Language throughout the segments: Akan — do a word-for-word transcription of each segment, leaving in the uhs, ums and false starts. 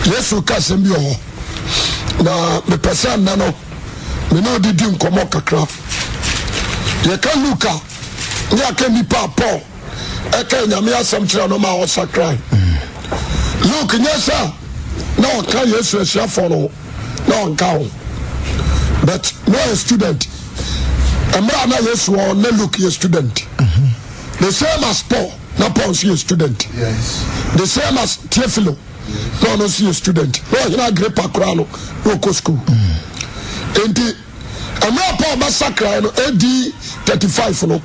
Yesu kasem bi ho na me pesa na no me no didi nkomo kakra ye ka Luka ni aka nipa Paul e ka nyame asem kira no ma o sakran Luke nyesa na o ka Yesu asiafo no na o ka ho but no a student amra na Yesu o na Luke a student mm-hmm. The same as Paul na Paul is a student yes the same as Theophilo no no see a student no he na great pakrano no go school and the amra Paul ba sakran no A D thirty-five no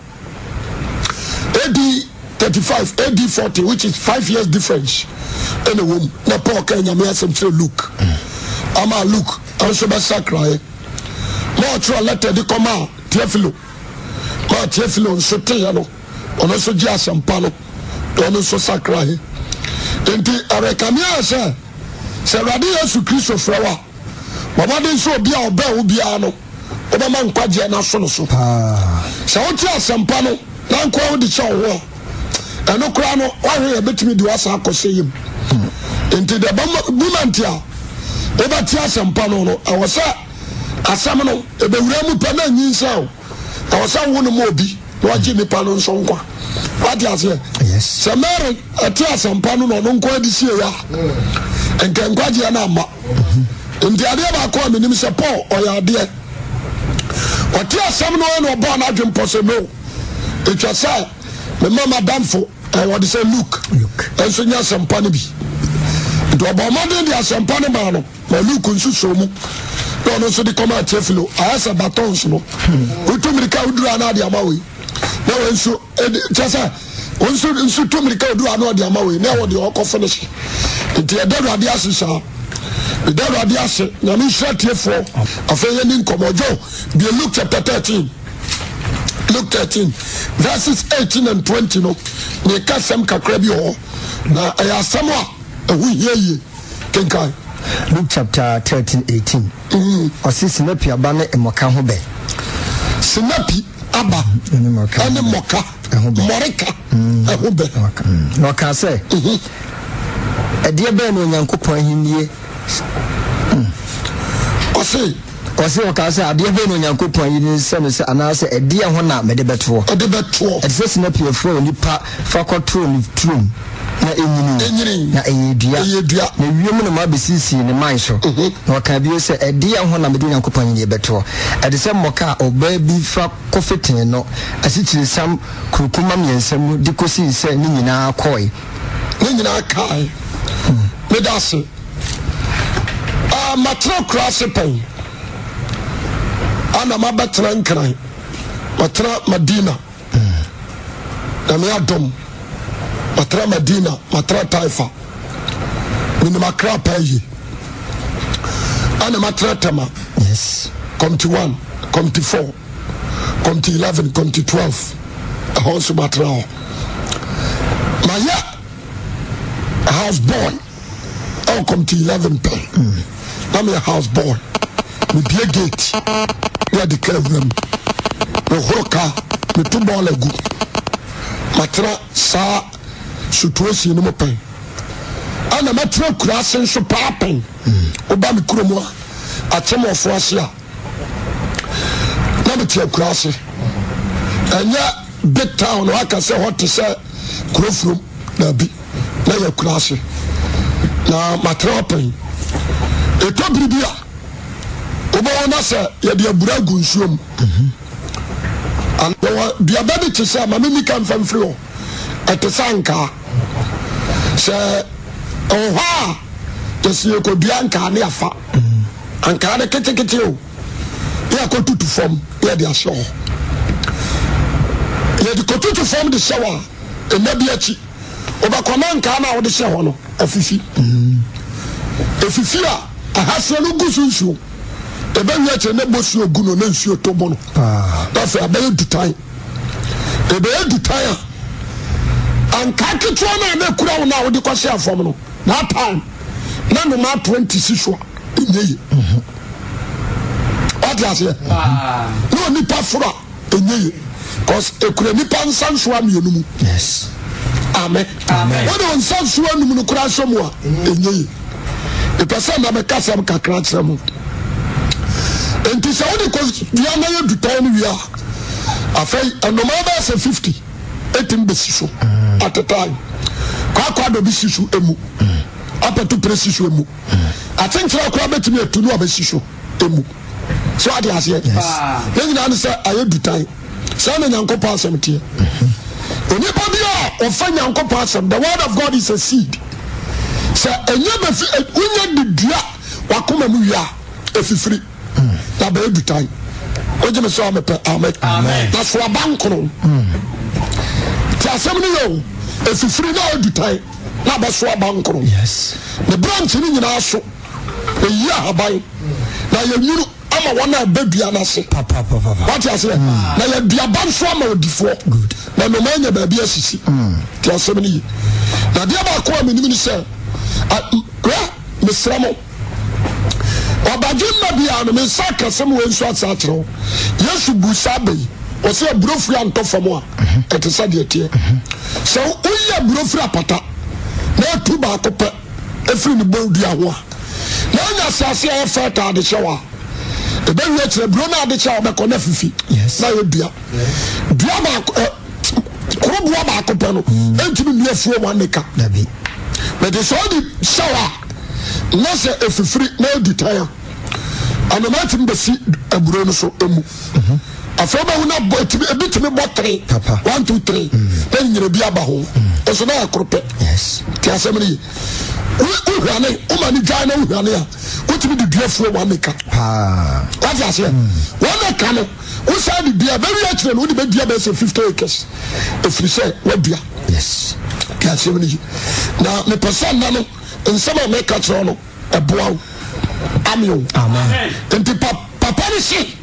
A D thirty-five A D forty which is five years difference in the womb na Paul can nyame asem kire Luke ama Luke also ba sakran mo tro letter de come Theophilo ma Theophilo so te ya no ono so ji asempa no ono so sakran enti arekamia se se rade Yesu Kristo frawa baba den so obi a oba obi a no oba man kwaje na so no so ah se o ti asempa no na nkwa wo di che wo eno kra no wa hwe betimi di wasa akose yim enti de moment a oba ti asempa no no awosa asam no ebe wura mu pa na nyinsa o awosa wo no mo obi wa ji mi pa no nso nkwa what you say yes samere ati asempa no no nkwa di sie ya enke nkwaje na ama ndi ade ba ko menim se Paul oya ade wati asam no no ba na adwempo se no etwa sai me mama damfo I want to say Luke Luke enso nya asempa no bi do ba mo de di asempa no ba no ma Luke nsu so mu no no so di come Theophilo asa batons no utumrika udura na ade amawe na wenso chasa wenso nsu tumrika udura na ade amawe na wo de okọ finish nti e daru ade asesa e daru ade ase na mi hwatiefo afeye ni nkomojo bi Luke chapter thirteen Luke thirteen verses eighteen and twenty no ne kasem kakra bi ho na ayasam a ehu hieye kenkai Luke chapter thirteen eighteen osi sinapi aba ne emoka ho be sinapi aba ene moka ene moka morika ehu be no ka say ede be no Nyankopon hinnie osi osi o ka say ade be no Nyankopon hinnie se no se ana se ede ho na me de beto ede beto ede se sinapi afro nipa fakotro ni trum na enyini na eyedua eyedua na wiem no ma besisi ne man so na waka bi se ede ho na me de Nyankopon hinnie beto ede se moka oba bi fa kofetin no asikyiri sam kurukuma miensam de kosi se ni nyina koi ni nyina kai me dase ah matra krase pen ana mabatra nkran matra Madina na me adom matra Madina matra Taifa ni makra payi ana matra Tama yes come to one come to four come to eleven come to twelve a house matra maya a house boy oh come to eleven pen mm. I'm a house boy me die gate ya declare them no hoka me to ball egu matra sa situation no pen ana matra kurase so papen oba me kuromo a atem of asia na me tie kurase anya big town waka say what to say kurofrum na bi na ya kurase na matra pen eto bribia obo na se ye de abura gunsuom and the ability to say mama mi kan fam free o etesanka se oh ha just you ko bianka na afa anka na kete kete o ya ko tutu form ya de aso ya de ko tutu form de shower e na bi achi oba komanka na wo de she ho no afifi efifi a ahase no gusunsu ebe nya che ne bosu oguno na nsuo to bono ah dafa abaye dutan ebe dutan an ka kitwa na na kura wo na wo de kwase afom no na time na no ma twenty-six wa enye what you say ah no ni pa fura enye cause ekura ni pa nsanso am yenumu yes amen amen wo no nsanso anum no kura so mo a enye the person na meka sam kakra kyerɛ mu enti sɛ wode kɔ dua na yɛ dutan no wie a afei ɛnoma bɛyɛ sɛ fifty eighteen bɛsi so at a time kwakwa do bi si so emu apɛto pere si so emu atenkyerɛ koraa bɛtumi atu no a bɛsi so emu so ade aseɛ na nyinaa ne sɛ ayɛ dutan sɛ na Nyankopɔn asɛm teɛ onipa bi a ɔfa Nyankopɔn asɛm the word of God is a seed sɛ ɛnyɛ bɛfi wonya de dua wakoma mu wie a ɛfifiri na bɛyɛ dutan wogye me sɛ ɔmepɛ amen na so aba nkono nti asɛm no yɛ o ɛfifiri na ɛdutan na bɛso aba nkono ne branch no nyinaa so ɛyi ahaban na yɛnwunu ama wɔn a ɛbɛdua no ase wate aseɛ na yɛduaba nso ama odifoɔ na noma anya baabi asisi nti asɛm no yi na deɛ baako a menim ne sɛ kra mesrɛ mo ɔbadwe mma bia no mensa kasɛm wɔ nso asa akyerɛ wo yesu bu saa bɛyi ɔsɛ aburofiri antɔ fam a ɛte sɛ deɛ teɛ sɛ woyɛ aburofiri apata na atu baako pɛ ɛfiri ne bɔdua ho a na anya asase a yɛfɛ ta adekyɛ wɔ a ɛbɛwie akyerɛ buro no adekyɛ a wɔbɛkɔ no afifi na yɛdua dua baako koroboa baako pɛ no ɛntumi nnua fuo wa nneka mɛde sɛ wode hyɛ wɔ a na sɛ ɛfifiri na ɛdi tan a anoma tumi bɛsi aburo no so ɛmu afei bɛhu na ebi tumi bɔ three one two three na nyina bi aba ho ɛso na yɛkoro pɛ nti asɛm no yi wohwane woma ne dwan na wohwane a wotumi de dua fuo wa nneka wate aseɛ wɔnneka no wo saa de dua bɛwi akyerɛ no wode bɛdua bɛyɛ sɛ fifty acres ɛfiri sɛ woadua nti asɛm no yi na mepɛ sɛ nna no nsɛm a meka kyerɛ no ɛboa wo ameo nti papa no se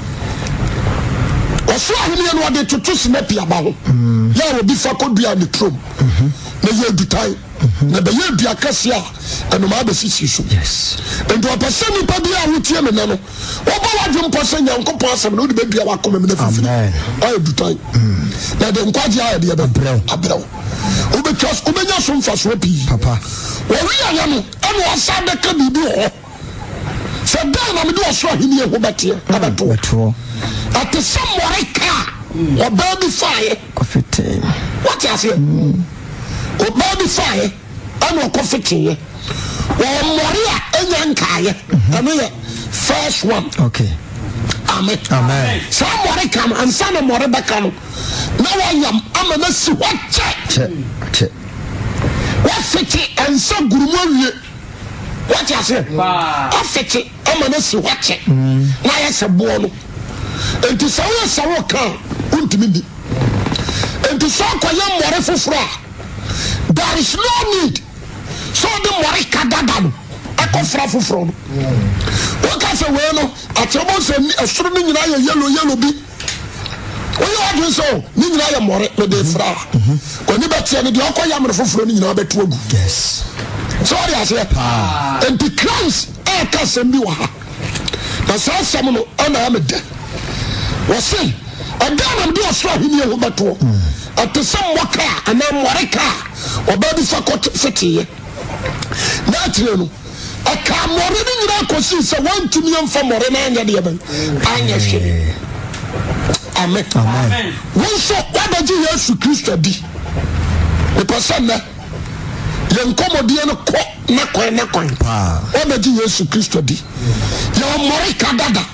ɔso ahenneɛ no wɔde toto sinapi aba ho yɛ a obi fa kɔdua ne trom na yɛ adutan na bɛyɛ adua kɛseɛ a ɛnomaa bɛsisi so nti ɔpɛ sɛ nnipa bi a wotie me nɛ no wɔbɔ wadwe mpɔ sɛ Nyankopɔn asɛm na wode bɛdua wakoma mu no afifiri ɔyɛ adutan na de nkwagye ayɛ deɛ bɛbrɛ wo wobɛnya so mfasoɔ pii wɔweyɛyɛ no ɛne ɔsa bɛka biribi wɔ hɔ sɛ da na mede ɔso ahenniɛ ho bɛteɛ abɛtoɔ ate sɛ mmɔre ka ɔbaa bi faeɛ wate aseɛ ɔbaa bi faeɛ ɛne ɔkɔ feteeɛ wɔmmɔre a ɛnya nkaeɛ ɛno yɛ first one amen saa mmɔre ka no ansa na mmɔre bɛka no na wɔyam ama no si hɔ kyɛ wɔfete ɛnsa gurumu awie wate aseɛ afete ama no si hɔ kyɛ na ayɛ sɛ boɔ no enti sɛ woyɛ sɛ wo ka wontumi di enti sɛ ɔkɔyɛ mmɔre foforɔ a there is no need sɛ wode mmɔre ka dada no ɛkɔfra foforɔ no woka sɛ wei no akyerɛbɔ sɛ ɛsoro no nyinaa yɛ yellow yellow bi woyɛ wadwe sɛ ne nyinaa yɛ mmɔre mede fra a kɔni bɛteɛ no deɛ ɔkɔyɛ mmere foforɔ no nyinaa bɛto agu sɛ wode aseɛ enti Christ ɛɛka sɛm bi wɔ ha na saa asɛm no ɛna ɛmedɛ wɔse ɛda na mede ɔsoro ahenniɛ ho bɛtoɔ ɛte sɛ mmɔ ka a anaa mmɔre ka a ɔbaa bi fa kɔ feteeɛ na akyerɛ no ɛka mmɔre no nyinaa kɔsii sɛ woantumi ɛmfa mmɔre no anyɛ deɛ bɛn anyɛ hwee amen wo nso woabɛgye Yesu Kristo di mepɛ sɛ nnɛ yɛ nkɔmmɔdeɛ no kɔ na kwan na kwan woabɛgye Yesu Kristo di yɛwɔ mmɔre ka dada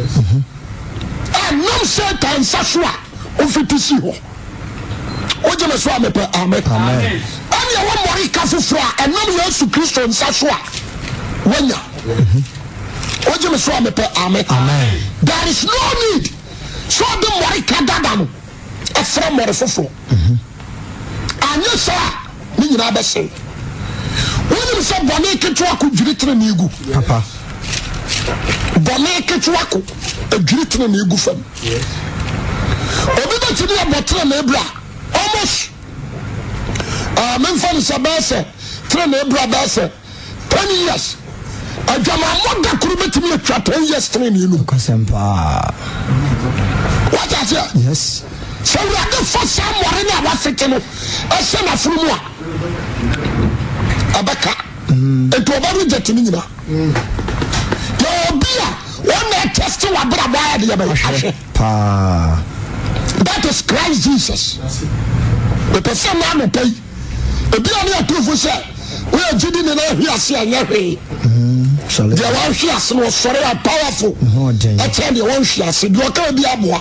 nam Satan nsa so a wofiti si hɔ wogye me so a mepɛ amen ɛne ɛwɔ mmɔre ka foforɔ a ɛnam Yesu Kristo nsa so a wanya wogye me so a mepɛ amen there is no need so de mmɔre ka dada no ɛfrɛ mmɔre foforɔ anyɛ saa ne nyinaa bɛsen wonim sɛ bɔne ketewa ko dwiri tere ne gu bɔne ketewa ko adwiri tere ne gu fam obi bɛtumi abɔ tere ne bra almost memfa no sɛ bɛɛ sɛ tere ne bra bɛɛ sɛ ten years adwamammɔ da koro bɛtumi atwa ten years tere ne enum wata aseɛ sɛ wurade fa saa mmɔre no a wafete no ɛhyɛ n'aforo mu a ɛbɛka Enti oba reject ni nyina. Yo obia one test wa bra bra de ya pa. That is Christ Jesus. The person na no pay. Ebi ani atofu say we agidi ne na hwi ase anya hwe. Sorry. They want hwi ase no sorry are powerful. I tell you one hwi ase do ka bi aboa.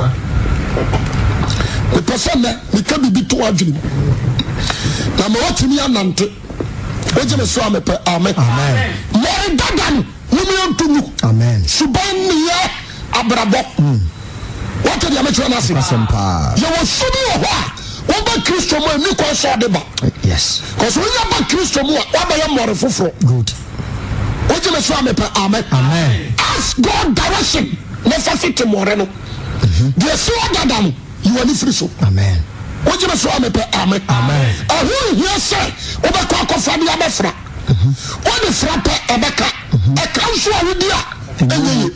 The person na me ka bibi to adwini. Na me watimi anante. Oje me so amepe amen. Amen. More dadan wumi ontunu. Amen. Suban ni ya abrabo. What are the amateur nasi? You will soon know what about Christo mo ni ko so de ba. Yes. Because when you about Christo mo what ba ya more fufuro. Good. What you so amepe amen. Amen. Ask God direction. Never fit more no. The so dadan you are free so. Amen. What you so amepe amen. Amen. Ah who here say obekwa akofra dia befra. What the frappe ebeka. E kan so awudia. Enye.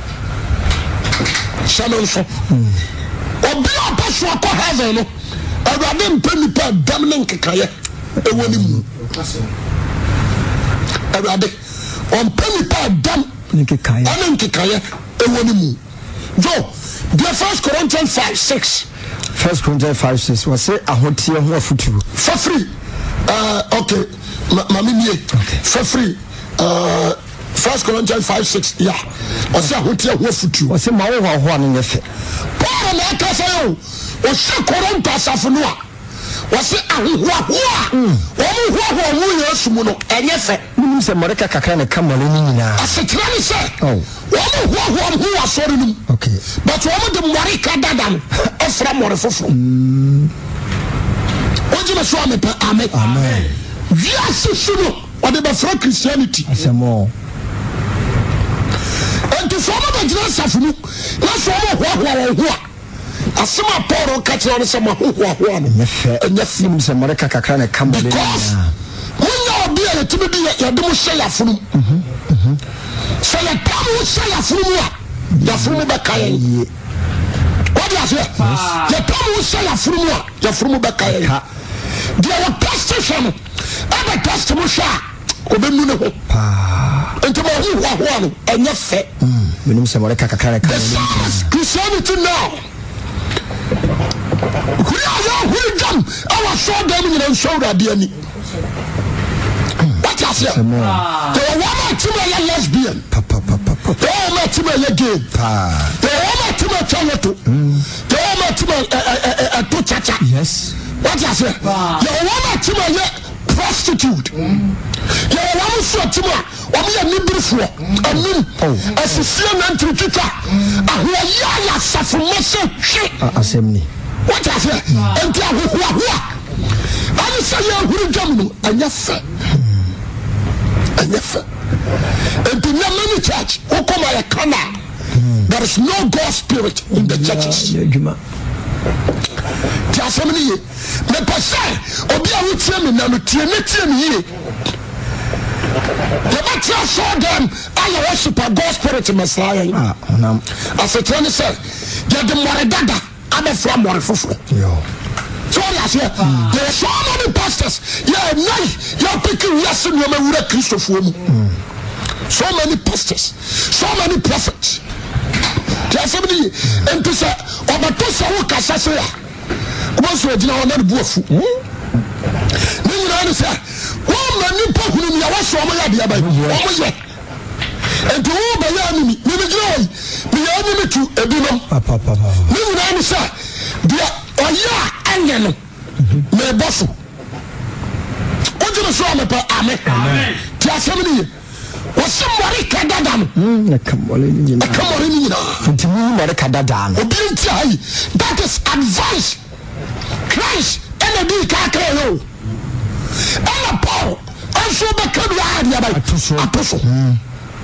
Shalom so. Obi apaso akọ heaven no. Awurade mpani pa dam ne nkekaye ewoni mu. Awurade on mpani pa dam nkekaye. Ane nkekaye ewoni mu. Jo, the First Corinthians five six. First Corinthians five six was say ahotie ho afutu. For free. Uh okay. Mami mie. Okay. For free. Uh First Corinthians five six. Yeah. Was say ahotie ho afutu. Was say ma wo ho ho ane yefe. Paul na ka say o. Was say Corinthians afunu a. Was say ahoho a. Wo mo ho ho mo Yesu mu no enye fe. Nim se moreka kakra ne kamale ni nyina. Asetra ni say. Oh. Wo mo ho ho mo asori num. Okay. But wo mo de moreka dadan. Efra more foforo. Oji me so amepe amen. Amen. We are so no. What about for Christianity? Asemo. And to some of the Jesus of you, not some of what who asema Paul catch on some who who and yes, nim se moreka kakra ne kamale. Because when you be a to be your demo say ya funu. Mhm. So ya tamu say ya funu ya funu ba kai. What do you say? Ya tamu say ya funu ya funu ba kai. There were testation. Aba testimony sha obenu ne ho. Pa. Enti mo hu ho ho no enye fe. Mm. Nim se moreka kakra ne kamale. Christianity now. Who jam our show them in and show that dear. What you say? The woman to me lesbian. Papa papa papa. The woman to me gay. The woman to me chaloto. The woman to me a to chacha. Yes. What you say? The woman to me prostitute. The woman so to me omi a nibirfo. Anim. Asisian antritita. Ahwa ya ya safumose hwe. Asemni. What I say? And tell who who I say you jam and yes and yes and in many church who come a corner there is no God spirit in the churches. Just many me pasa obi a wutie me na no tie me tie me ye the matter show them I worship a God spirit Messiah. Ah nam as a trainer say get the more dada I'm from more fufuro. Yo. So I say there are so many pastors. Yeah, nay, you're picking yes and you're a Christopher. So many pastors, so many prophets. There's so many and to say, or but to say what Cassia. Once we're doing another buff. Then you say, one man you put in your wash on my idea by one. And to all by your enemy, maybe joy, the enemy to a binum. Papa, papa. You know, sir, the Oya Angel, my boss. What do you show me? Amen. Tiasemini. Was somebody Kadadan? Hm, come on in. Come on in. To me, what a Kadadan. That is advice. Christ and a big kakao. And a Paul. Also, the Kadadan. Apostle.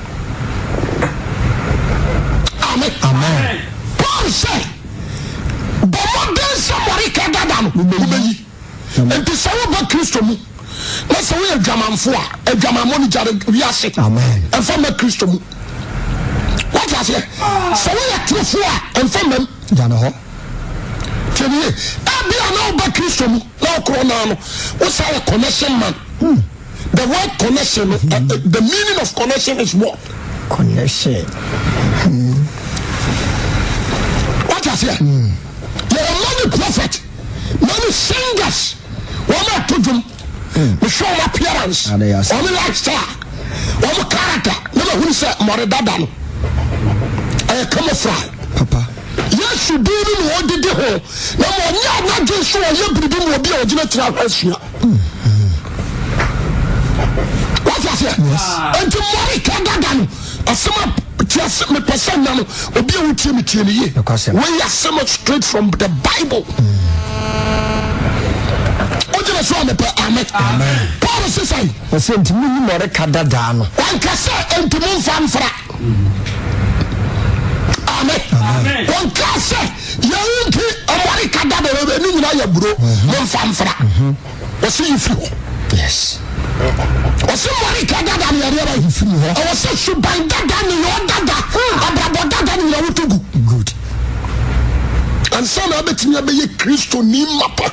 Amen. Amen. Paul said, but what does somebody can do? And to say about Christo, let's say we are German for a German money, we are sick. Amen. And from the Christo. What I say? So we are two for and from them. Janaho. Tell me, I be an old back Christo, no corona, what's our connection man? the word connection, mm-hmm. uh, uh, the meaning of connection is what? Connection. Mm. What is it? Mm. There are many prophets, many singers. One more to them. We show appearance. One lifestyle. One character. Never who say more than I come from. Papa. Yes, you do what did the whole. No more, not just so you will be original travel. What is it? And tomorrow, Kadadan, a summer just me person now, will be with you. We are so much straight from the Bible. Amen. Paul says, I said to me, more Kadadan. One can say, and to move from Fra. Amen. One can say, you are a Kadada, and you know your bro, one from Fra. What's he for? Yes. Was somebody Kadada and Yara free her? I was such a bind that in your dada, about that in your to good. And some of it never be a Christo Nimapa.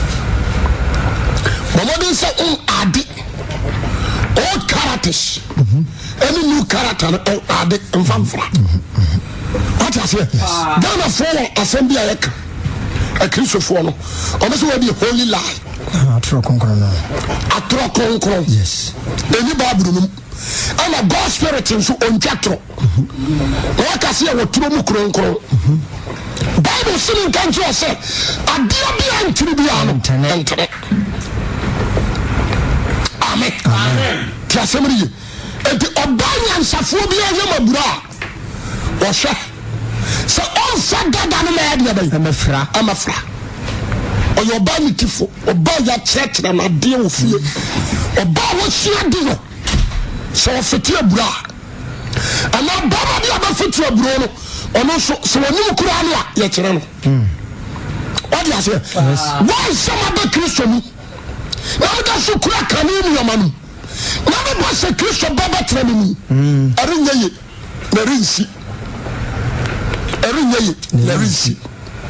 Mamma say, oh, Adi, old characters, any new character, oh, Adi, and Fanfra. What I say? Ghana for assembly a Christo for no, almost will be a holy lie. Atro konkron. Atro konkron. Yes. Eni Bible num. And a God spirit nso onjatro. What I say what tro mu konkron. Bible sin kan tro say adia bia ntiri bia no. Entere. Amen. Amen. Tiasemri. Enti obanya nsafo bia yemabura. Wo hwe. So on sagada no ma dia bai. Amafra. Amafra. Or your body tifo, or buy your church and a deal with you, or buy what you do. So, for your bra, and now Baba the other foot to a bro, or no, so a new Kurana, yet. What do you say? Why some other Christian? Now that's so crack an in your man. Now was a Christian Baba training. I ring ye, there is I ring ye, there is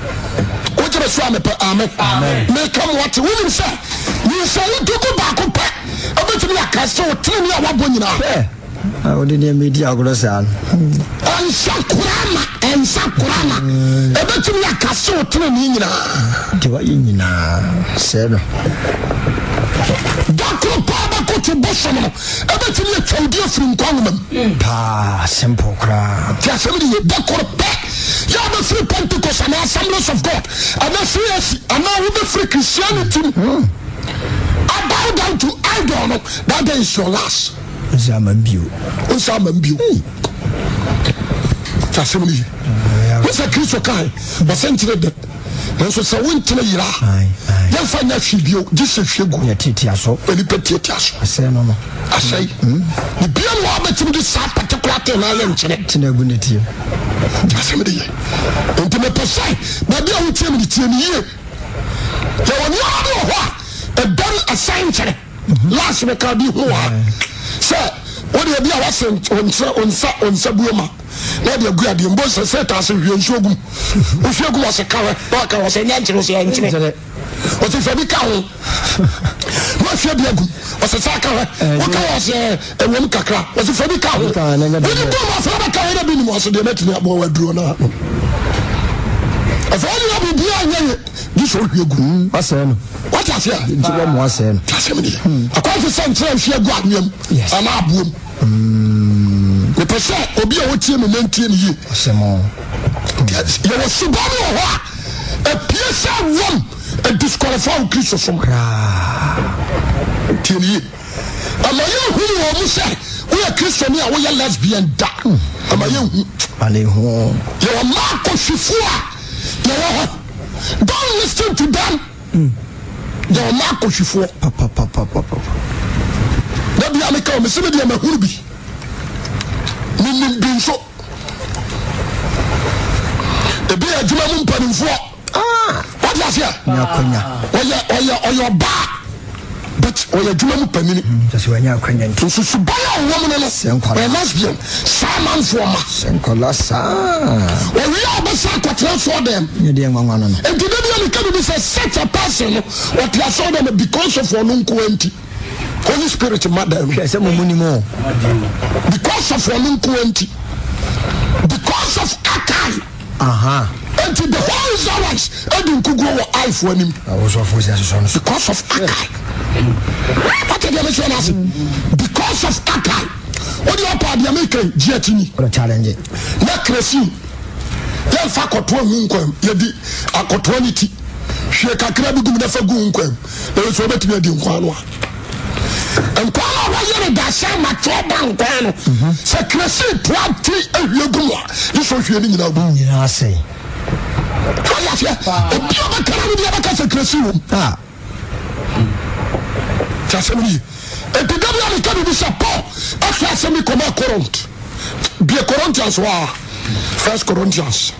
Amen. Amen. May come what women say. You say you go back up. I bet you are cast so tell me what one now. I wouldn't media Grosan. And Sakurama and Sakurama. I bet you are cast so tell me now. Do what you know, said Doctor Papa go to Bosom. I bet you are told you from Congress. Pa, simple crowd. Just somebody, Doctor Peck. You are the free Pentecost and Assemblies of God. And that's free, and now with the free Christianity. Mm. I bow down to idol. That is your last. Zaman Bew. Zaman Bew. That's somebody. What's a Christian kind? But sent to the and so so went to the Ira. Then find that she be this is she go. Titiaso. Any petiaso. I say no more. I say, the beer woman to this particular thing I am to the unity. Somebody, and to me per se, but they will tell me the year. There were no a done a century. Last week I'll be who are. Sir, what do you be a wasn't on on Sabuma? Now the good in both set us in Shogun. If you was a cover, like I was a natural entry. What if I be cow? What should be a good? Was a saka? What was a woman cacra? Was if I be cow? When you go off a cow, been was the net in a boy drawn up. If all you have behind this will be good. What's that? What I say? One was saying. A conference and she got me. Yes, and I boom. The percent will be a team in nineteen years. Some more. You were so bad. A P S A one. A disqualified Christian from T V. Am I who almost say we are Christian here, we are lesbian dark. Am I you? You are Marco Shifua. Don't listen to them. You are Marco Shifua. Papa, papa, papa. That be America, Miss Media Mahubi. Meaning being so. The beer Jumamun Panin. Ah, what was here? Or your or your bar, but or your Jumamu Panini. That's when you're Kenyan. To Susuba, woman, a lesbian, Simon Former, Sencolasa. Or we are the sacrifice for them. You dear one. And today, we can be such a person what you saw them because of one unquenty. Holy Spirit madam. Yes, I'm a because of one twenty. Because of Akai. Aha. And to the whole Israelites, I didn't go eye for him. I was off with the because of Akai. What did you mention? Because of Akai. What do you part the American Jetini? What a challenge. Not crazy. Then fuck or two moonquem, yadi a cotronity. Shake a crab do never go unquem. There is over to be a dinquano. And Quano, why you da sama choban guano? Secrecy, twenty a yagua. This was feeling in a boom, I say. Oh, yes, yeah. A pure can be a secrecy. Ah. Tassamini. And the W can be support. After I send me come out current. Be a Corinthians war. First Corinthians.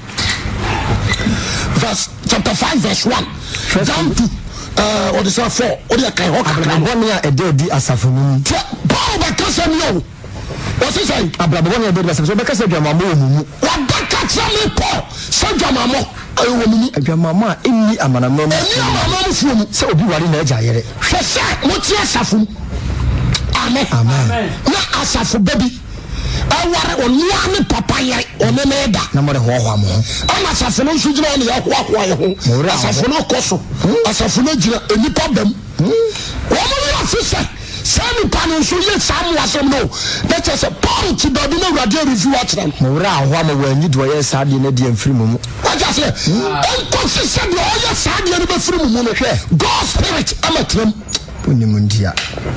Verse chapter five, verse one. Down to uh what is that four? What you can one year a day di asafunu. Paul Bakasamio. What's he saying? Abrabon de Basaso Bakasa Mamo. What Bakasami Paul? Sanjamamo. Mama inni amanamo. Any so be worry na jayere. Shesa moti asafu. Amen. Amen. Na asafu baby. Aware onua ne papa yere oneneda na mo de ho ho amo ana asafo no sujira ne ho ho ye ho asafo no koso asafo no gira enipa bam wo mo ya fise sami panu so ye samu asem no that is a part to baby no radio review atran mo ra ho amo wa nyi do ye sa de na de amfiri mu mu what just say on consistent do ye sa de na be firi mu mu no hwe God spirit amatram unimundia.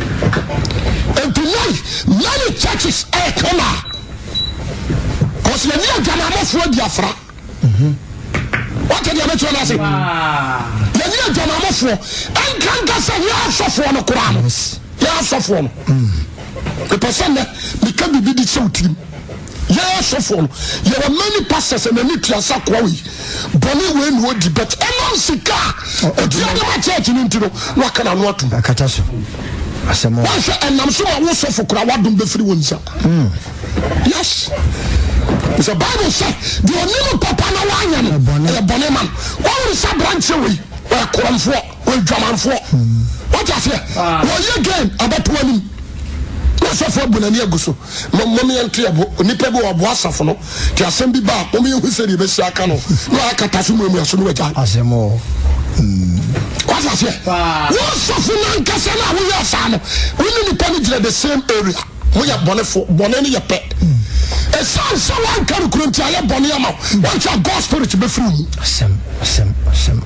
And tonight, many churches are coming. Because you need to know for Biafra. What did you mention? I say, you need to know for. And can't get some years of one Quran. Years of one. The person that become the big show team. Years of one. There are many pastors and many class of Kwawi. Bonnie Wayne would debate. And I'm sick. The other church in Intro. What can I want to? Kataso. Asemo. And I'm sure I will suffer for what don't be free ones. Yes. The Bible says the only papa na wanya a bonneman. What is a branch away? Or come for or drum for. What I say? Well, you again about one. So for Bonania Gusso, Mommy and Triabo, Nipebu or Boasafono, to assembly bar, Mommy who said he was Sakano, no Akatasumu, Asemo. What I say? What's of Nankasana, we are son. We need to penetrate the same area. We are Bonnet Bonania pet. A son, someone can Kuntia Boniamo, want your gospel to be free. Sem, sem, sem.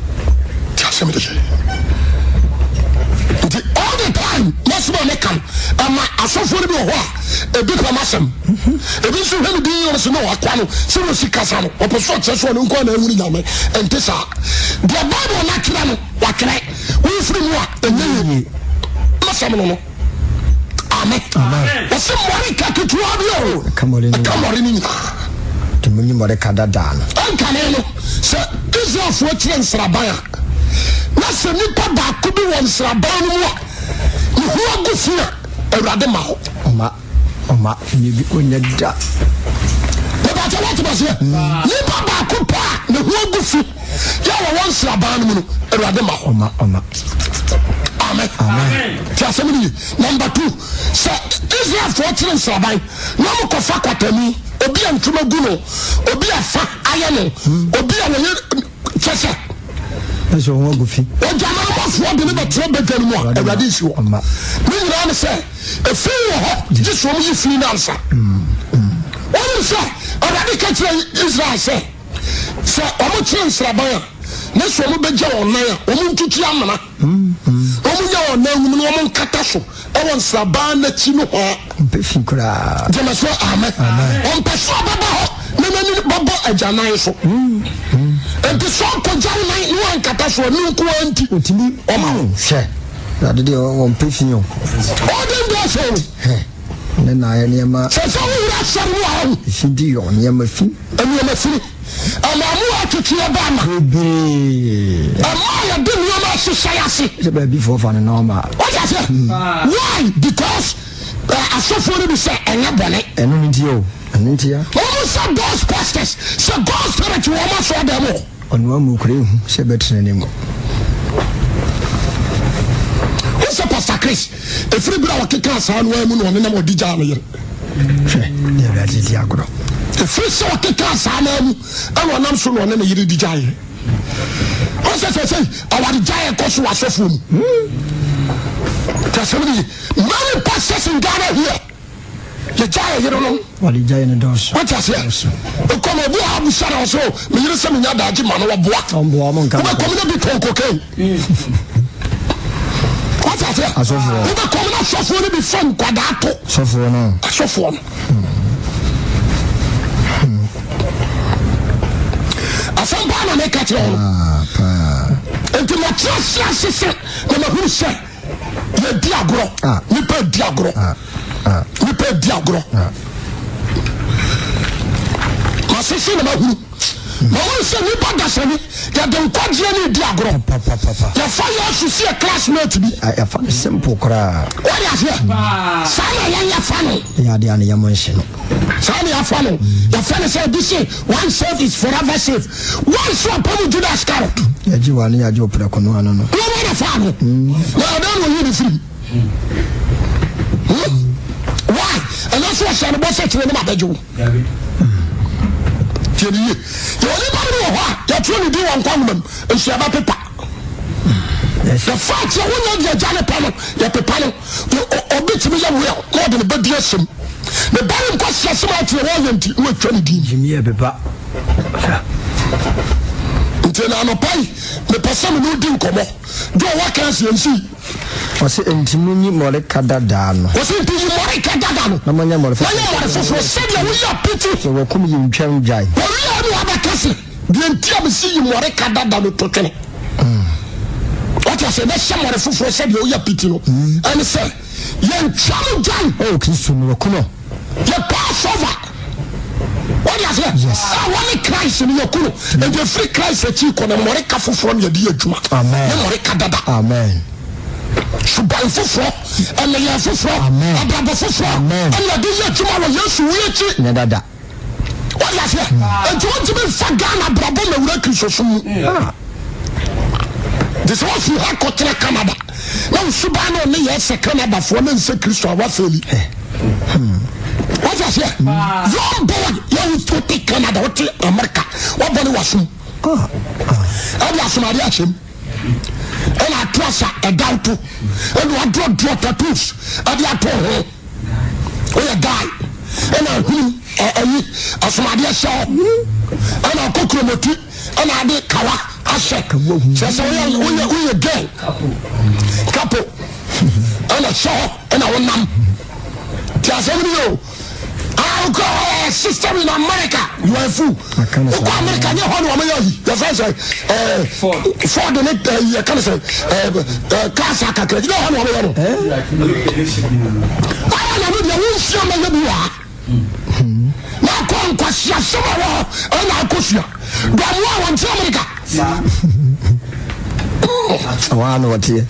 All the time, most of them come. And I saw for the war, a bit of massam. A bit of him being on snow, a quano, seriously Casano, or pursuit just one and one and this are the Bible natural. What can I? We free war and then Massamano. Amen. Amen. Somebody cut to you. Come on in. Come on in. To Munimoricada Dan. And Canelo, sir, this is what chance Rabaya. Nasa nipa baako bi won sraban mu a ne ho agofia awurade ma ho oma oma ni bi onya da baba ta wat ba se nipa baako pa ne ho agofi ya wo won sraban mu no awurade ma ho oma oma amen amen tiasemini number two so Israel for children sraban no mo ko fa kwatani obi antuma gu no obi afa aye no obi a wo chese so won go fi o jama ma fo de ne be tro be gani mo awurade nsi wo ni nyina ne se e fi wo ho ji so mo yi fi na ansa o se awurade ka kire Israel se se o mo kire nsraban ne so mo be gya onan a o mo ntutu amana o mo nya onan mu no o mo nkata so e won nsraban na chi no ho be fi kura jama so amen on pe so baba ho na na ni baba ajanan so and the song to John nine one catastrophe no quanti utimi oma hwe na de on pefinyo all them do so na na ya niema so so we are sorry fi di yo niema fi niema fi ama mu atutu ya ba ma be ama ya de niema society se ba bi for fan normal what you say why because I saw for you say enya bone enu ni di o enu ti ya almost some those pastors so God spirit you almost saw them all onwa mu kure hu se betre ne mu who's a pastor Chris efiri bra wakeka saa no amu no ne na modi gya no yere hwe ya bia di agro efiri se wakeka saa na amu ana nam so no ne ne yere di gya yere o se se se awari gya e ko so asofo mu tasemi many pastors in Ghana here ye gya yere no wali gya ne dos what you say o come obi abu sara so me yere se me nya daji ma no boa on boa mon kan o come na bi ton cocaine what you say asofo o come na sofo ni bi fam kwada to sofo no sofo no asamba na me ka tire no ah pa enti mo trust asese na ma hu se ye di agro ni pa di agro ah ni pa di agro ah ma sese na ma hu ma won se ni pa da se ni ya de nkwaje ni di agro papa papa ya fa ya su se classmate bi ya fa simple kra what ya say sa na ya ya fa no ya de an ya mo nshi no sa na ya fa no ya fa ne say this one safe is forever safe one so upon Judas Iscariot ya ji wa ni ya ji opre ko no ano no no no fa no na da no yi free why and also say no boss say no ma beju tieni ye yo ni ba no ho ya tro ni di won kwanum ensu aba pepa the fact ya wonya dia jale pano ya pepa no obetimi ya we ko de be dia sem the bari ko sia sem ati wo yenti wo twa ni din jimi ya pepa ntena no pai me pesa me no di nkomo do wa kan si ensi o se entimu ni more kadada no o se entimu more kadada no na manya more fa na more fofo se dia wo ya piti so wo kum yi ntwam jai o ri onu abakase bi entia me si yi more kadada no totene what you say na sha more fofo se dia wo ya piti no and say ye ntwam jai o kristo no kuno ye pass over what you say yes I want Christ in your kuno and the free Christ that you can more ka fofo no ye di adwuma amen na more kadada amen suban fofo ele ya fofo ababa fofo ele de ya tuma wo Yesu wiachi ne dada what you say and you want to be fagana brabo na wura Kristo sum this was you have got to Canada now suban no ne yes Canada for na nse Kristo awa feli what you say young boy you to take Canada what America what body wasum ah ah ya sumari achem and I trust a doubt and I draw draw tattoos and I told her oh a guy and I him a somebody saw and I cook remoti and I did kawa I said so we we again couple and I saw and I won them just you I'll go uh, system in America. You are a fool. America, you are one of the first uh Ford Ford in it, you can say uh Casa Cacre. You know how one of them. I don't know who's your man you are. Now come Quasia Summer and I'll push you. But you want America. I know what here.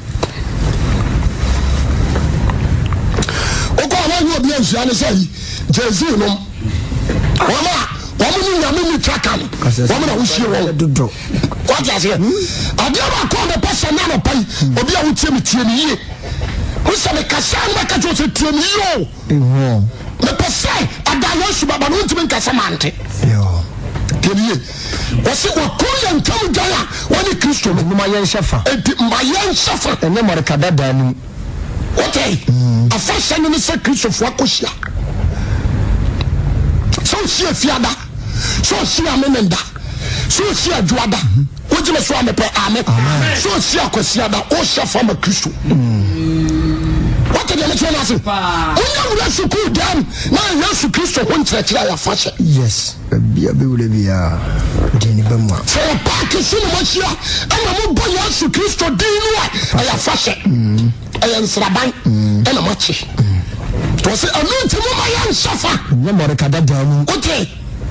Okay, you be and say Jay-Z no wama wama ni nyame ni traka no wama na wusie wo dodo what you say adia ba ko me pesa na no pai obi a wutie me tie ni ye wo se me kasa na ka jo se tie ni yo eho me pesa ada yo su baba no ntimi nkasa mante yo tie ni ye wo se wo ko ya ntam jaya woni Kristo no ma yen shefa enti ma yen shefa ene more kadada ni okay afasha ni se Kristo fo akohia so she fiada so she amenenda so she adwada wojime so amepe amen so she akwasiada o shefa ma Kristo what the name say onya wura suku dem na Yesu Kristo ho nkyerɛkyerɛ ya fashe yes bia be wule bia dini be mo so pa ke so mo chia ana mo bo Yesu Kristo dinu a ya fashe ayan sraban ana mo chi to say anointing mo ma yan shafa ne more kadada ni okay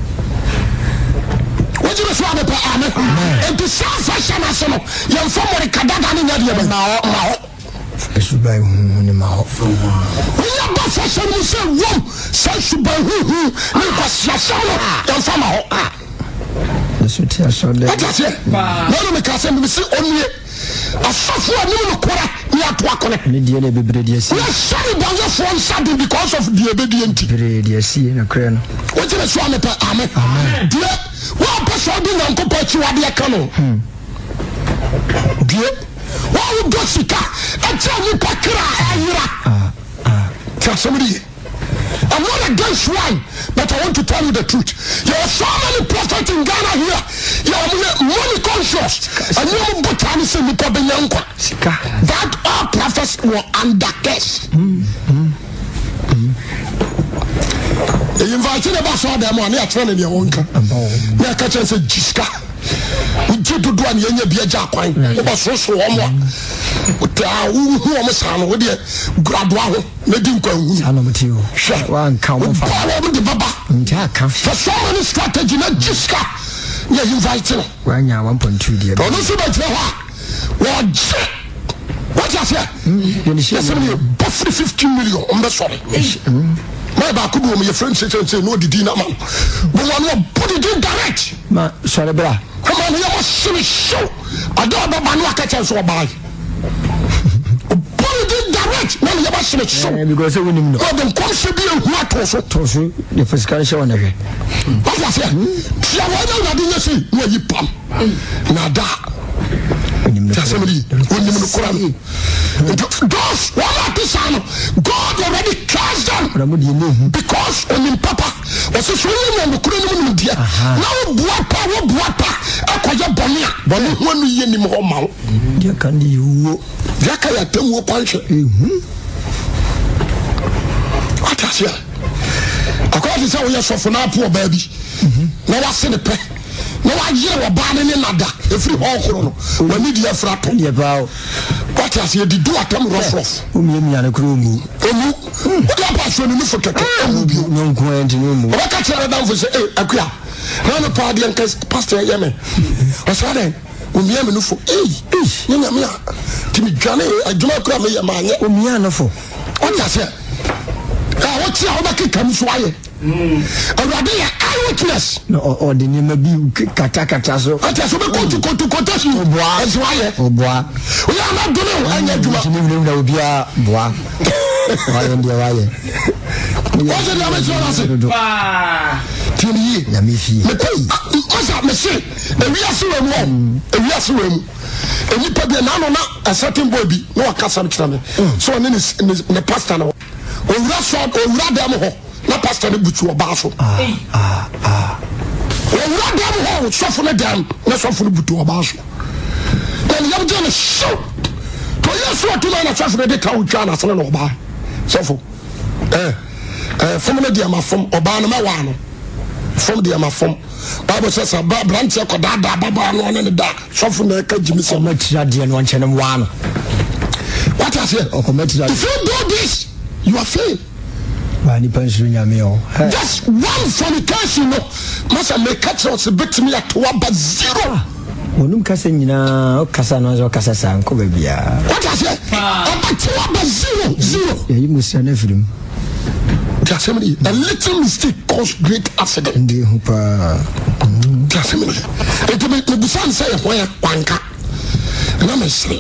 wojime so amepe amen and to say fashe na so no yan fo more kadada ni nya de be na o ma o Subai hu ni ma ho. Ya ba fa so mu se wom se subai hu hu ni ko sia sia no ya fa ma ho. so tia so de what I say na no me ka say me say onue asafo anim no kora ni ato akone ne die ne bebre die si we sorry bonzo for sad because of the obedient bebre die si na kra no what you so am pa amen die wa person bi na nko pa chi wa de ka no die wa do sika a tell you pakra ayira ah ah tell somebody I'm not against one, but I want to tell you the truth. There are so many prophets in Ghana here. You are money conscious. And you are botany say me problem yanko. That all prophets were under curse. You invite the boss of them on your training your own. You catch and say Jiska. You do do an yenye biaja kwan. Oba so so omo. Uta wu hu omo san wo de graduate ho na di nkwa hu. Ano mtio. Wan ka mo fa. Power de baba. Nja ka. For so many strategy na Jiska. You invite no. Wanya one point two dia. Ono so ba tire ho. Wo je. What you say? You say me buff fifteen million on the sorry. My back will be your friend say no the dinner man. But one put it in direct. Ma sorry bra. Come on, you must see show. I don't know man what catch so buy. Put it in direct. Now you must see show. Because we know. God them come to be what also. Tosu the physical show na hwe. What you say? See why now you see no you pam. Nada. Somebody, when you Quran, those one at this time, God already cast them because when in Papa was a swing on the Quran India. Now, Buapa, Buapa, Aqua Bonia, Bonu, one year in Homa. Dear Candy, you Jacka, Temu Punch. What I say? According to how we are for now, poor baby. Now I see the pet. No, I hear a ban in another. Every all chrono. When you dear frat, what has he do at them rough? Whom you are a crew. What happens when you forget? No, going to know. What catch her down for say, a queer. None of party and Pastor Yemen. What's that then? When you have for eh, you know me. Timmy Johnny, I do not call me a man. Umiano for what does it? What's your other comes why? Already eyewitness. No, or the name be kata kata so. I just want to go to quotation. Oh, boy. That's why. Oh, boy. We are not doing any of you. There will be a boy. Why in the way? What's the damage on us? Ah, Timmy, Namifi. What's up, Monsieur? A real swim, a real swim. And you put the nano, a certain baby, no, a castle. So, in the pastor, or Russell, or Radamo. Na pastor ni butu oba so ah ah ah o wa dem ho so fo na dem na so fo butu oba so then you dey show to you so to na so fo dey ka utwa na so na oba so fo eh eh fo na dia ma fom oba na ma wa no fom dia ma fom bible says about branch e ko da da baba no na da so fo na ka jimi so ma tira dia no nche no wa no what I say o ko ma tira if you do this you are fail. Just one fornication, no. Must make catch us a bit me at one but zero. Onum kasa nyina kasa no zo kasa san ko ba bia. What I say? About two but zero, zero. Yeah, you must na firim. Just a minute. A little mistake cause great accident. Ndi hu pa. Just a minute. It be the busan say where wanka. Na me say.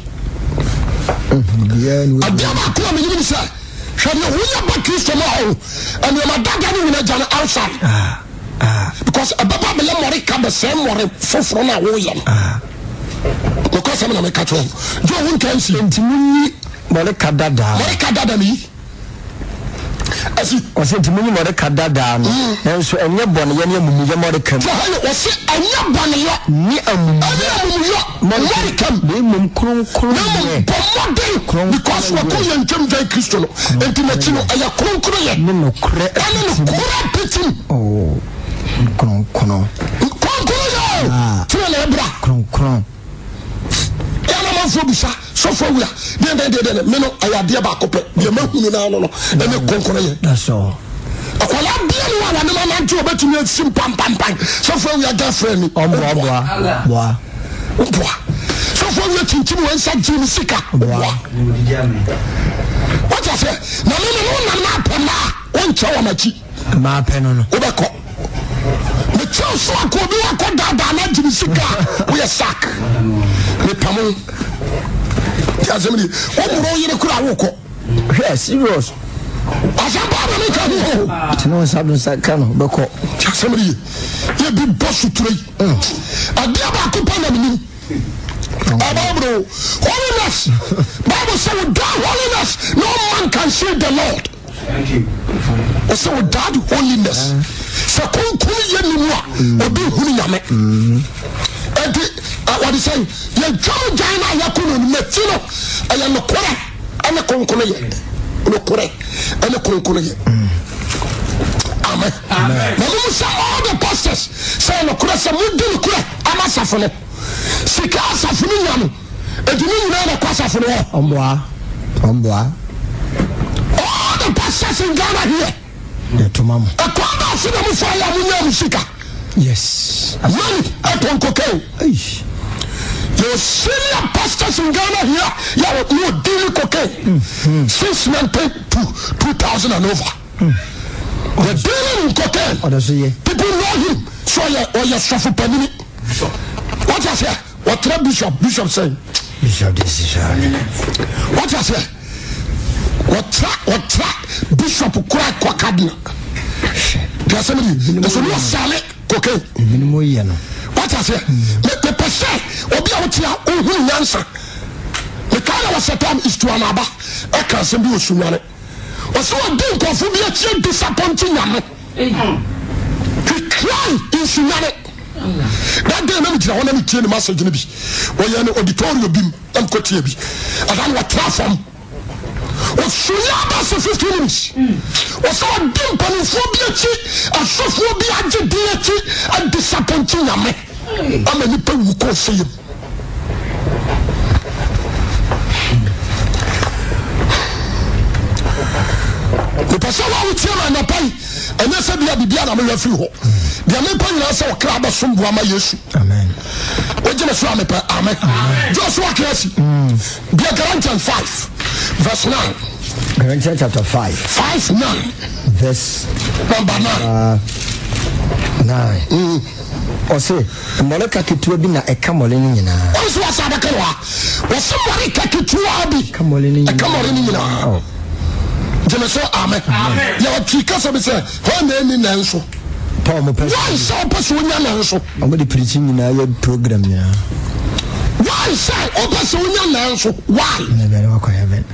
Yeah, I never come and you say. Shall you hear about Christian now? And you're my dad in a outside. Ah, ah. Because a Baba Mori come the same or for from a William. Ah. Because I'm going to catch on. Joe won't can see into me. Moreka dada. Moreka dada me. As you was it to me, Moreka dada. And so, and your bonnet, and your Moreka. Was it and your bonnet? Me and Moreka. Me, Mum Krum Krum. Because we're going to Jim Christian and Timotino and your Krum Krum. No, correct. And Kura pitching. Oh, Krum Krum. Krum Krum. Ah, Krum Krum. So for we are then then then me no I idea back up the me na no no e me konkoro. That's all. Akwala bia no wa na man to obetumi sim pam pam pam. So for we are girlfriend. Omo boa. Boa. Boa. So for we chinchim wan sa jim sika. Boa. What I say? Na me no na na pema. On chawa machi. Ma pe no no. Obeko. Me chawa so akobi akoda da na jimisika we sack me pamo yazemni o bro yire kura woko yes serious asamba ba me kan ho tino sabun sakano beko yazemni ye bi boss turei adia ba ko pa na mini ababro holiness Bible say without holiness no man can see the Lord. Thank you. So without holiness so kon kun ye ni mu a obi hunu nyame and what is saying ye jam jana ya kuno ni metino aya no kore ana kon kon ye no kore ana kon kon ye amen amen na mu say all the pastors say no kore say mu di no kore ama safone sika safone nyame edini nyina na kwa safone ho omboa omboa all the pastors in Ghana here the tomamo a kwanda so na mu fa ya mu nya musika yes money upon cocaine. Your senior pastors in Ghana here, you are dealing cocaine mm-hmm. since nineteen two thousand and over. Mm. They're dealing in cocaine. Oh, that's it. People know him. So you or you suffer penny. What I say? What the bishop bishop saying? Bishop this is what I say? What tra- what tra- bishop cry kwa cardinal. There's somebody. There's no sale cocaine. Minimum year no. What I say? Me pese obi a wotia ohun nyansa. Me kana wa setam is to anaba. E kan se bi osunwane. O so odi nkofu bi a tie disappointing nyame. We cry in sunwane. That day na me tira wona me tie ni message ni bi. Wo ye no auditorium bi am ko tie bi. Adan wa transform. O suya ba se fifteen minutes. O so odi mpanifo bi a ti asofo bi age di a ti a disappointing nyame. I'm a nipper who can see him. The person who tell and a pay, and they said, "Be be a me free ho." The American answer a crab of some Brahma Yesu. Amen. What you say, Amen. Joshua Casey. Be a Galatians five, verse nine. Galatians chapter five, five nine, verse number nine. Uh, nine. Mm. Ose moleka kitua bi na eka mole ni nyina onso asaba kanwa wose moleka kitua bi eka mole ni eka mole ni nyina jeme so amen ya twika so be say ho na ni nanso Paul mo pese why so pese onya nanso omo di preaching nyina ya program nyina why say o pese onya nanso why na be wa kwa heaven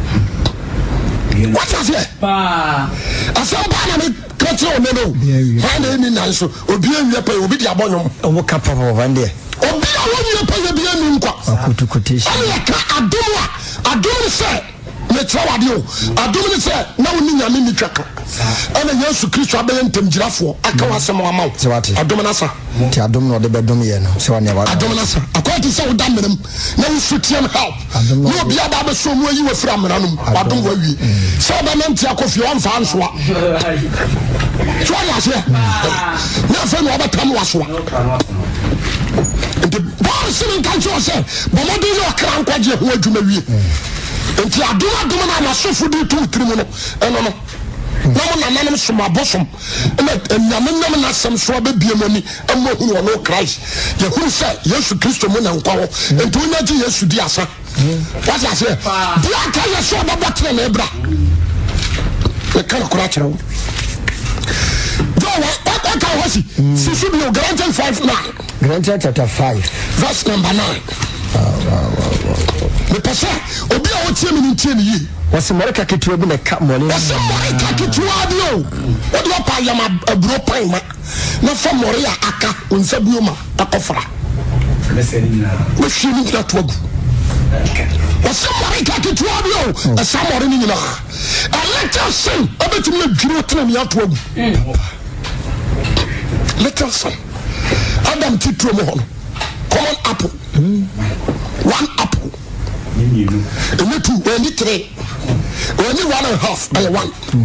what is it pa asamba na me kotro me no ha na ni nanso obi anwie pa obi di abonyo omo kapa pa vande obi a wonwie pa ye bi ani nkwa akutu quotation ala ka adom a adom se me trawade o adom ni se na woni nyame ni twaka ana Yesu Kristo abeye ntamgirafo aka wasem ama wo adom na sa ti adom no de bedom ye no se wani wa adom na sa akwati se wo damrem na wo sutiam help no obi aba be so mu ayi wo fra mra no adom wa wi se ba na ntia kofi on fa nsoa so ya se na fa no abatam wasoa the boss in control say but mo dey no kran kwaje ho adwuma wie enti adom adom na masofo di tu trimu no eno no na mo nananem soma bosom na nyame nyame na sem so abebiemani ammo hu no Christ ye hu se Yesu Kristo mo na nkwa ho enti onya ji Yesu di asa what I say dia ka Yesu ababatre na ebra e kana kura kire do what what ka wasi sisi bi Galatians five nine Galatians chapter five verse number nine me pese obi a wo tie mi ni tie ni yi wase moreka kitua bi na ka mole wase moreka kitua bi o wodi opa yama aburo pan ma na fa more ya aka onsa bioma akofra we shini na to agu wase moreka kitua bi o asa more ni nyina a little sin abetumi na dwiro tena ni ato agu little sin Adam titro mo hono common apple one apple and two when it three only one and a half I one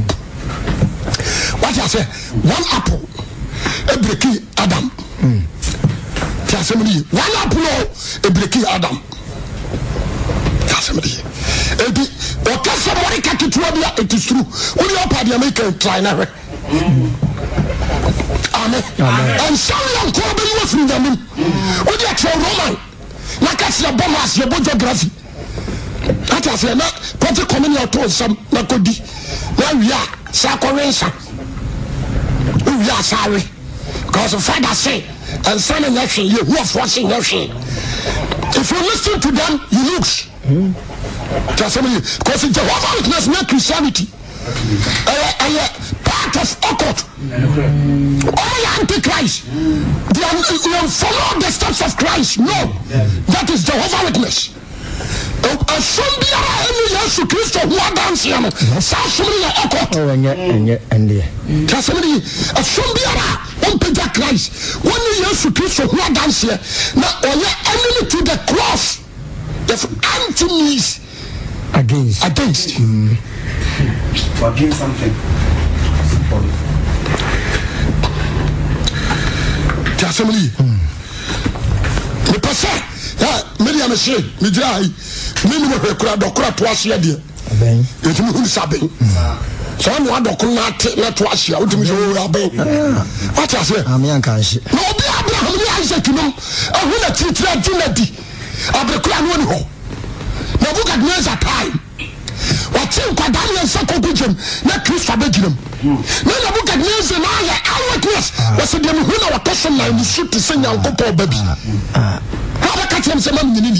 what I say one apple a breaky Adam somebody one apple a breaky Adam somebody ebi o ka somebody ka kitua bia it is true only up at the American try na amen and some young call you from them what you actual Roman like I see a bomb as your geography that is not put a community to some nakodi now we are sakorensa we are sorry because the father say and son and action you who are forcing your shame if you listen to them you lose because Jehovah's Witness not Christianity uh, part of occult all antichrist they are you follow the steps of Christ no that is Jehovah's Witness a sombiara any Yesu Christ who are dancing sa somebody occult oh enye enye ende ta somebody a sombiara on page Christ when Yesu Christ who are dancing na oye enemy to the cross the enemies against against mm. to against something ta somebody me passa ya me dia me she me dira ai me ni mo hwekura dokura to aso de ben etimi hu sabe so no adokun na te na to aso utimi so aben what I say am yan kan shi no obi Abraham ni Isaac no ahu na titira dinadi abekura no ni ho na buka dneza time wati nkwada ne sakogu jem na Kristo abegiram na na buka dneza na ya eyewitness wase dem hu na watoso na ni suti senya nkopo baby ah ha ka tiem se mam nyini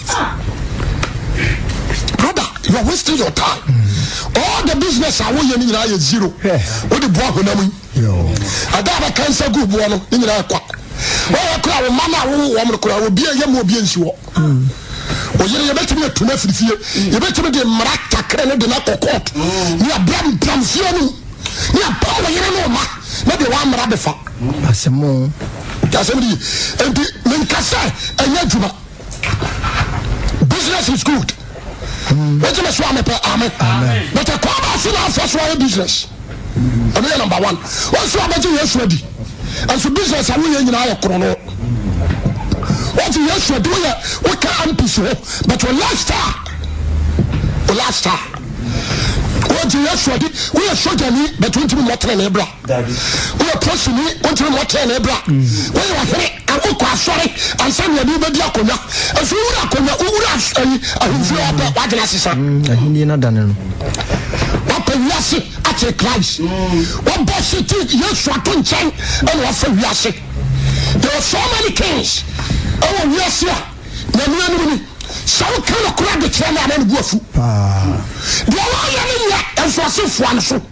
brother you are wasting your time all the business I want you na ya zero what the boy honam yo ada ba cancer go bo no ni na kwa wa kwa wo mama wo wo mkura obi yam obi ensi wo oyere ye betimi atuna firifie ye betimi de mrata kre ne de na kokot ni abram bram fie no ni abam oyere no ma na de wa mra befa asemo asemo enti menkasa anya juma business is good what you must want amen but a kwaba si na first one business amen number one once you abaji yesu adi and so business awu ye nyina ayekro no what you yesu adi we can ampiso but your lifestyle your lifestyle what you yesu adi we are sojani but we ntimi motre na ebra we are person we ntimi motre na ebra we are here akoko asori ansan ya bi bedi akonya aso wura akonya wura ayi ahunfi oba wadena sisa ahini na dane no wapa wiase ate Christ waba siti yesu ato nchen ene wafa wiase there are so many kings oh wiase na nua ni so kana kura de chena na ngu afu ah de wa ya ni ya enso asefo an so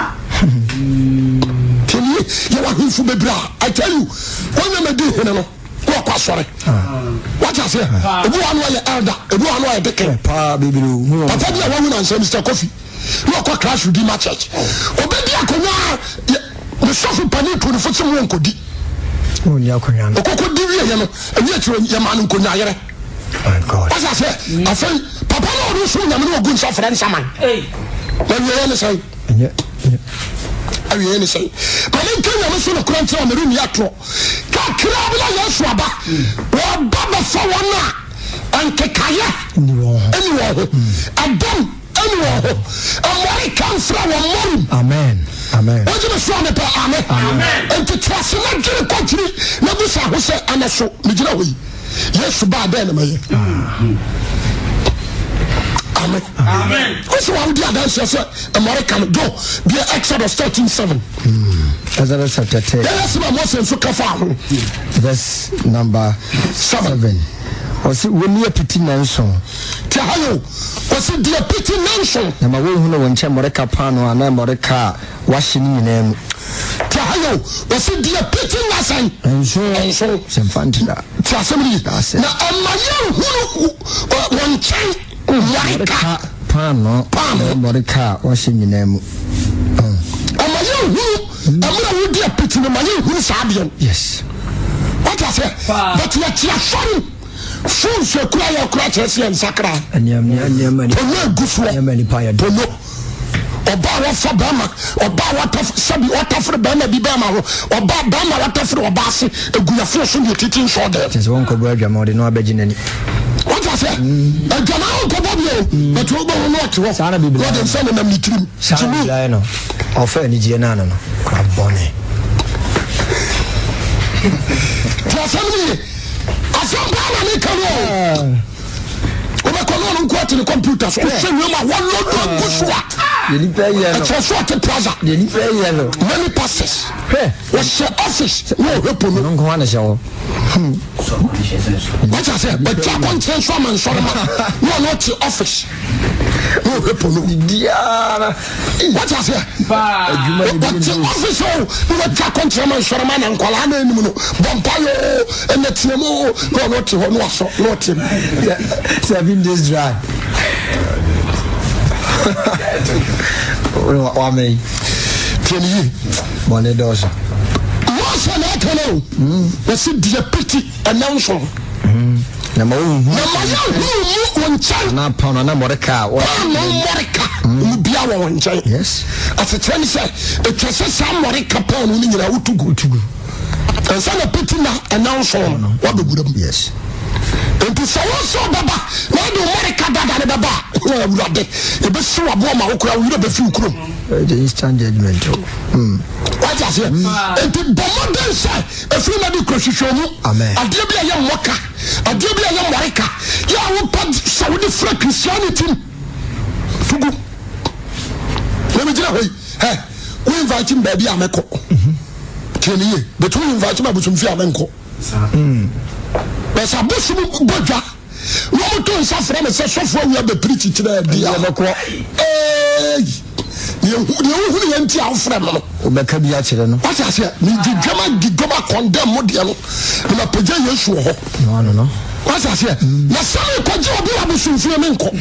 tini ya wa hunfu bebra I tell you when me do hene no ko kwa sore what I say ebu anu ya elder ebu anu ya deke pa bibiru papa dia wa hu na nsa Mister Kofi no kwa crash Redeemer Church obedi akonya the sofu pani to the foot some won kodi oni akonya no okoko di wie ye no enye tiro ye ma no konya yere my God what I say I say papa no ru so nyame no ogun so friend saman eh na wie ye say enye awie ye say but in Kenya no so no kurante o meru mi atro ka kra bla yesu aba wa baba fa wona ankekaya ni wo ani wo adam anywhere American from one amen amen what you say me amen amen and to trust na gire country na busa ho say anaso me gina ho yesu ba da na me amen amen what's wrong with that say American go be Exodus thirteen seven Exodus chapter ten yes ma Moses so kafa ho verse number seven osi woni apiti nanso ti hayo osi di apiti nanso na ma wo hu no wonche moreka pano ana moreka wahye ni nyinam ti hayo osi di apiti nasan enso enso semfantida ti asemi na amaye hu wonche moreka pano pano moreka wahye nyinam amaye hu amura wo di apiti no maye hu sabian yes what I say but you are sorry fun se kura ya kura chese en sakra aniam aniam ani ono gufu aniam ni pa ya ono oba wa fa bama oba wa taf sabi wa tafre bama bi bama ho oba bama wa tafre oba se eguyafo so ne titin so de tese won ko bua dwama de no abaginani what I say agama ko bobio but wo bo no otwo sana biblia God say na mitrim sana biblia no ofa ni je na no no kwa bone Tiasami, Asambana Nikano. Obekono no kwati ne computer so hwe ma wono do kusua. Ye ni pay ye no. So te plaza. Ye ni pay ye no. Many passes. Hwe. Wo she office. No hepo no. No ko na she wo. What I say? But I want to show man show man. No not the office. No hepo no. Diara. What I say? But the office oh, no ta want man show man and kwala na enimu no. Bompayo and the tiemo no not the no so not him. Seven days dry. Wa me. Tieni. Bonne dose. What's na kano? We see the pity announcement. Na ma hu. Na ma hu won chan. Na pa na moreka. Wa na moreka. Mu bia wa won chan. Yes. As a trend say, it was some moreka pa no ni nyina utugu utugu. And so the pity na announcement. What be good? Yes. Enti so so baba na do moreka dada ne baba. Na awurade. E be so abo ma wo kura wo be fi ukuro. The instant judgment. Hmm. What I say? Enti bomoden say e fi na di krohwehwemu. Amen. Ade bia ye moka. Ade bia ye moreka. Ya wo pa Saudi fra Christianity. Fugu. Let me tell you. Hey, we invite him baby ameko. Mhm. Tieni ye. But we invite him abusum fi amenko. Hmm. But abusum bodwa. No to nsafra me se sofo wi be preach kire dia. Eh. You who went to our friend. Obeka bi a kire no. What I say? Me gigama gigama condemn mo dia no. Na peja Yesu ho. No no no. What I say? Na sami kwaje obi abusum fi me nko.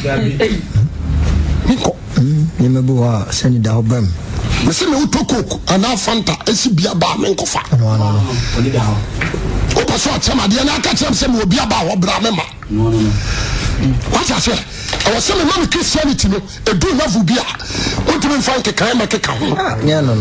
Nko. Ni me bu ha send da obam. Me se me utoko ana fanta esi bia ba me nko fa. No no no. Oni da ho. O pa so atema de na aka chem se me obi aba ho bra me ma. No no no. What I say? I was saying man Christianity no e do level bia. What do you find ke kan ma ke kan ho? Yeah no no.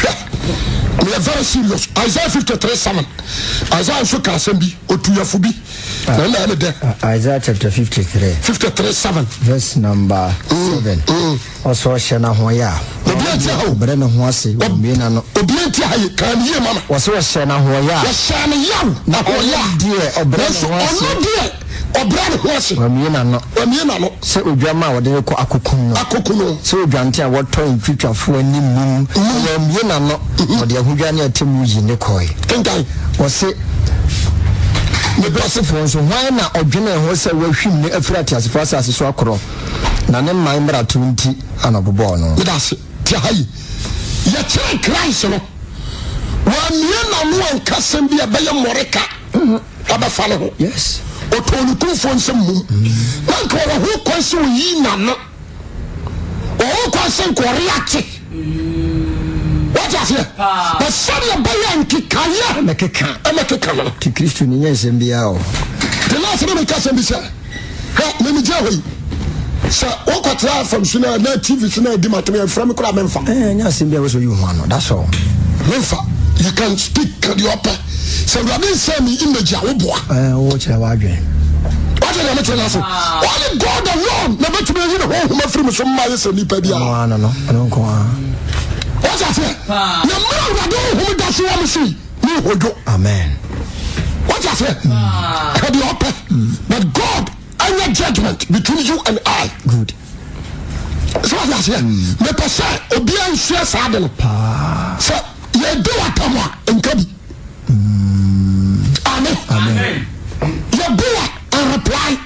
We are very serious. Isaiah fifty-three seven. Isaiah so can send be otuyafo bi. Na na de. Isaiah chapter fifty-three. fifty-three seven. Verse number seven. Also shana ho ya. Obi ati ha. Obre na ho ase. Obi na no. Obi ati ha ye kan ye mama. Waso shana ho ya. Ya shana ya na ho ya. Die obre na ho ase. Ono die. Obre na ho ase. Wamie na no. Wamie na no. Se odwama wo de ko akokun no. Akokun no. Se odwante a woto ntwitwafo animum. Wamie na no. Wo de ahudwa ne atemu yi ne koi. Kenkai. Wo se me bless for so why na odwene ho se wahwim ne afirati asefo asase so akoro na ne man mra twenty anobobo no that's ti hayi ya kire Christ no wa mie na no ankasem bia be ye moreka aba fa no yes otonu kufo nsem mum na ko wa ho kwanse yi na no o kwanse ko react what I say? But some buy and kick kaya make a can make a can to Christian yes and be out the last name can be said let me tell you so what got from Suna na T V Suna di matemi from kura memfa eh nya simbia we so you man that's all memfa you can speak can you upper so we didn't say me image a wo boa eh wo kire wa adwen what you tell us only God alone na betumi yi no ho ma free me so ma yes ni pa bia no no no no ko what I say na mra do who da so am see ni hojo amen what I say can you upper but God any judgment between you and I good so what I say me pese obi an hwe sa de no pa so ye do atama enkabi amen Amen. ye do and reply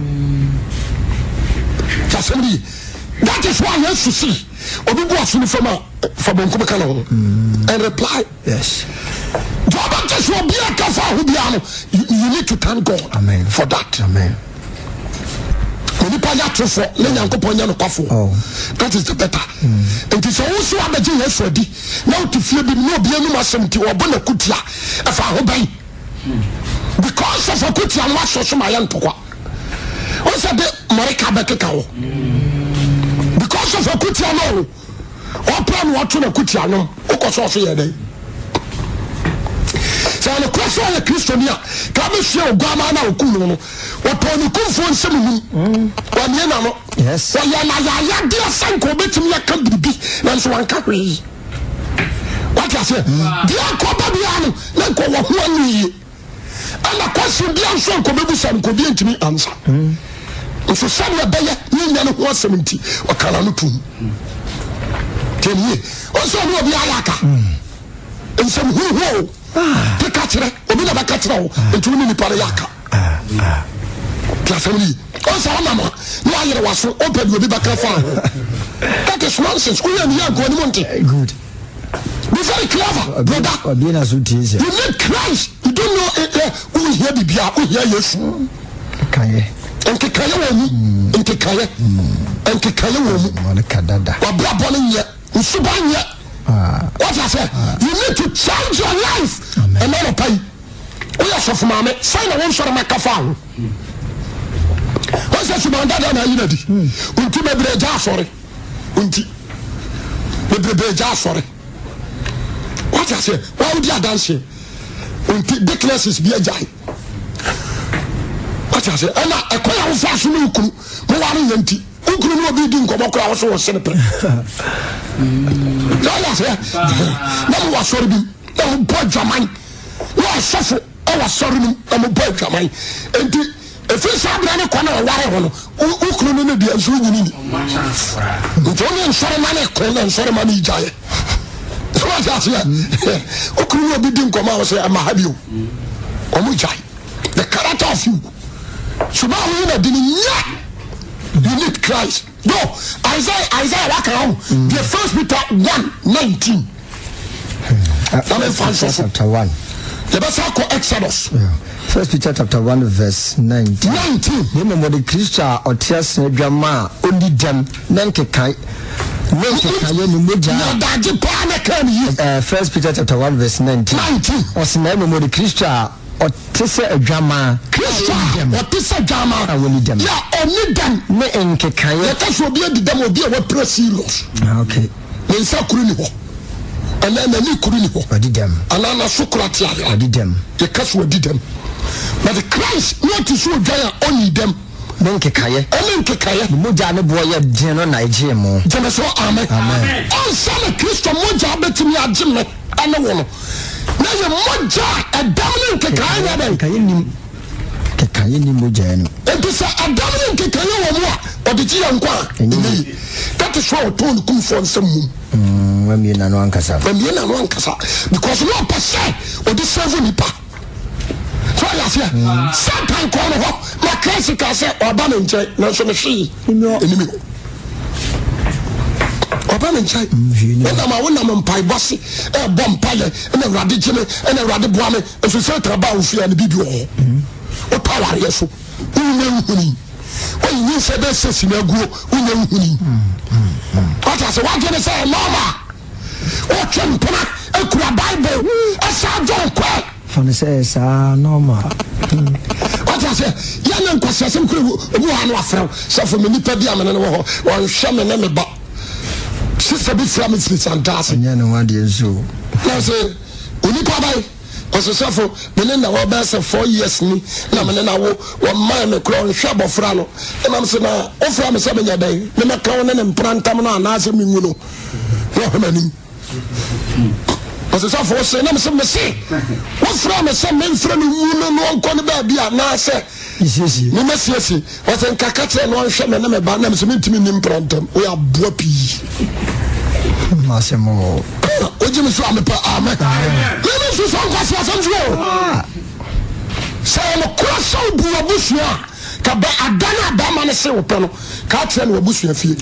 just me that is why you see obi bo aso ni fama for bonko be kana ho and reply yes Joba just obi akafa ho bia no you need to thank God amen for that amen Oni pa ya trofo le Nyankopon nya no kwafo that is the better it is also abeje Yesu adi na otifie bi no obi anu asem ti obo na kutia afa ho ban because of a kutia no aso so ma ya ntokwa o se de morika bekeka wo because of a kutia no o plan what na kutia no o ko so so ye dey so na kwaso ya Kristonia ka me hwe ogama na okunu no wotoni kumfo nsem mu wanye na no yes wa ya na ya ya dia sanko betimi ya ka bibi na so wanka hwe what I say, dear Cobabiano, let go of one year. And a question be answered, Cobabusan could be to me answer. So some of the Yan was seventy or Kalanutum. Ten years. Also, no be Ayaka. And some who take catcher, or be never catch now, and two minutes Parayaka. Classically. Also, Mama, no, was so open with the back of that is nonsense. We are going Monte. Good. Be very clever, brother. You need Christ. You don't know who hear the Bia, who hear yes. Okay. And Kikaya woman, and Kikaya, and Kikaya woman, Monicadada. or Brabon yet, and Subanya. What I say, you need to change your life. And not pay. We are so from Mamma, sign a one shot of my cafan. What's that about that? I unity. Until maybe they are sorry. Until maybe they are sorry. What I say, why would you dance here? Until the classes be a giant. What I say, and I acquire a fashion uku, more empty. Uku no be doing come across or senator. I say, no was sorry, no boy Jamai. No, I suffer, I was sorry, I'm a boy Jamai. And if you saw any corner of water, who couldn't be a swinging? It's only in ceremony, call and ceremony jay. So what I say, who couldn't be doing come out and say, I'm a have you. Omujai, the character of you. So now we didn't you need Christ. No, Isaiah, Isaiah, walk around. The first Peter one nineteen. Chapter one. The best call Exodus. First Peter chapter one verse nineteen. Nineteen. Remember the Christian or tears drama only them. Nanke kai. Nanke kai ni moja. Nadaji pana kani. First Peter chapter one verse nineteen. Nineteen. Or remember the Christian or tears a drama. Christian or tears a drama. I will need them. Yeah, only them. Me enke kai. Let us be the demo be a press serious. Okay. Nensa kuruni ho. And then the kuruni ho. I did them. And then the sukrati. I did them. The cash will did them. But the Christ not to show giant only them. Nenke kaya. Nenke kaya. Moja ne boy ya jeno na ejie mo. Jeno so amen. Amen. On sana Christ moja betimi agime ana wono. Na ye moja adam nenke kaya na den. Kaya ni ke kaya ni moja no. Enti sa adam nenke kaya wo mo a odiji yankwa. That is why told kum for nsem mum. Mm, when me na no ankasa. When me na no ankasa because no person odi serve nipa. So I say, Satan call ho, my classic I say, Obama in Chai, no so she, enemy. Obama in Chai, when I'm a woman on pie bossy, a bomb pile, and a radical, and a radical woman, and so certain about fear and the video. What power, yes, who know who? When you say this is in a group, who know who? What I say, what can I say, Mama? What can I put a Bible? I saw John Quack. Fone says, ah, normal. What I say, young and question, some crew who are no afraid, so for many pediam and one shaman and a butt. Sister be from its and dancing. Yeah, no one is so. Now say, we need to buy. Was a suffer, Belinda, our best of four years, me, Lamanana, one man, a crown, shab of Frano, and I'm saying, oh, from a seven year day, the crown and Prantamana, and answer me, you know. Was a suffer, saying, I'm some mistake. What from a some men from you know, one corner baby, and I say, you must see, was in Kakata and one shaman and a banam, some intimate in Prantam. We are boppy. Massimo. What you saw me per arm? Let me see some questions. Say, I'm a cross out Bushia. Kaba Adana Bamana Silpano, Catrin or Bushia fee.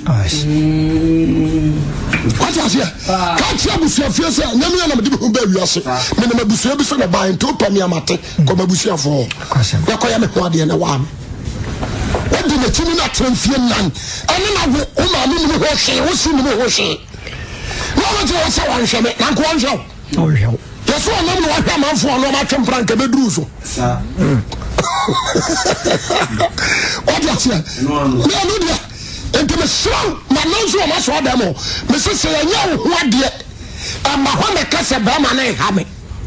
What was here? Catrin Bushia feels, Namian of the Bushia, Minima Bushia Bison buying two Pamiamate, come a Bushia for Yakoyama Quadi and a one. What did the Chimina Trimfian Nan? And then I will, oh, my Hoshi, who's in the Hoshi. No one to say one shall make one show. Oh, yeah. That's why I'm not a man for no matter Frank Bedruso. What was it? No, no, and to the strong, my nose will not show them all. Missus Say, I know what dear, and my one that cuts a bomb and I have me.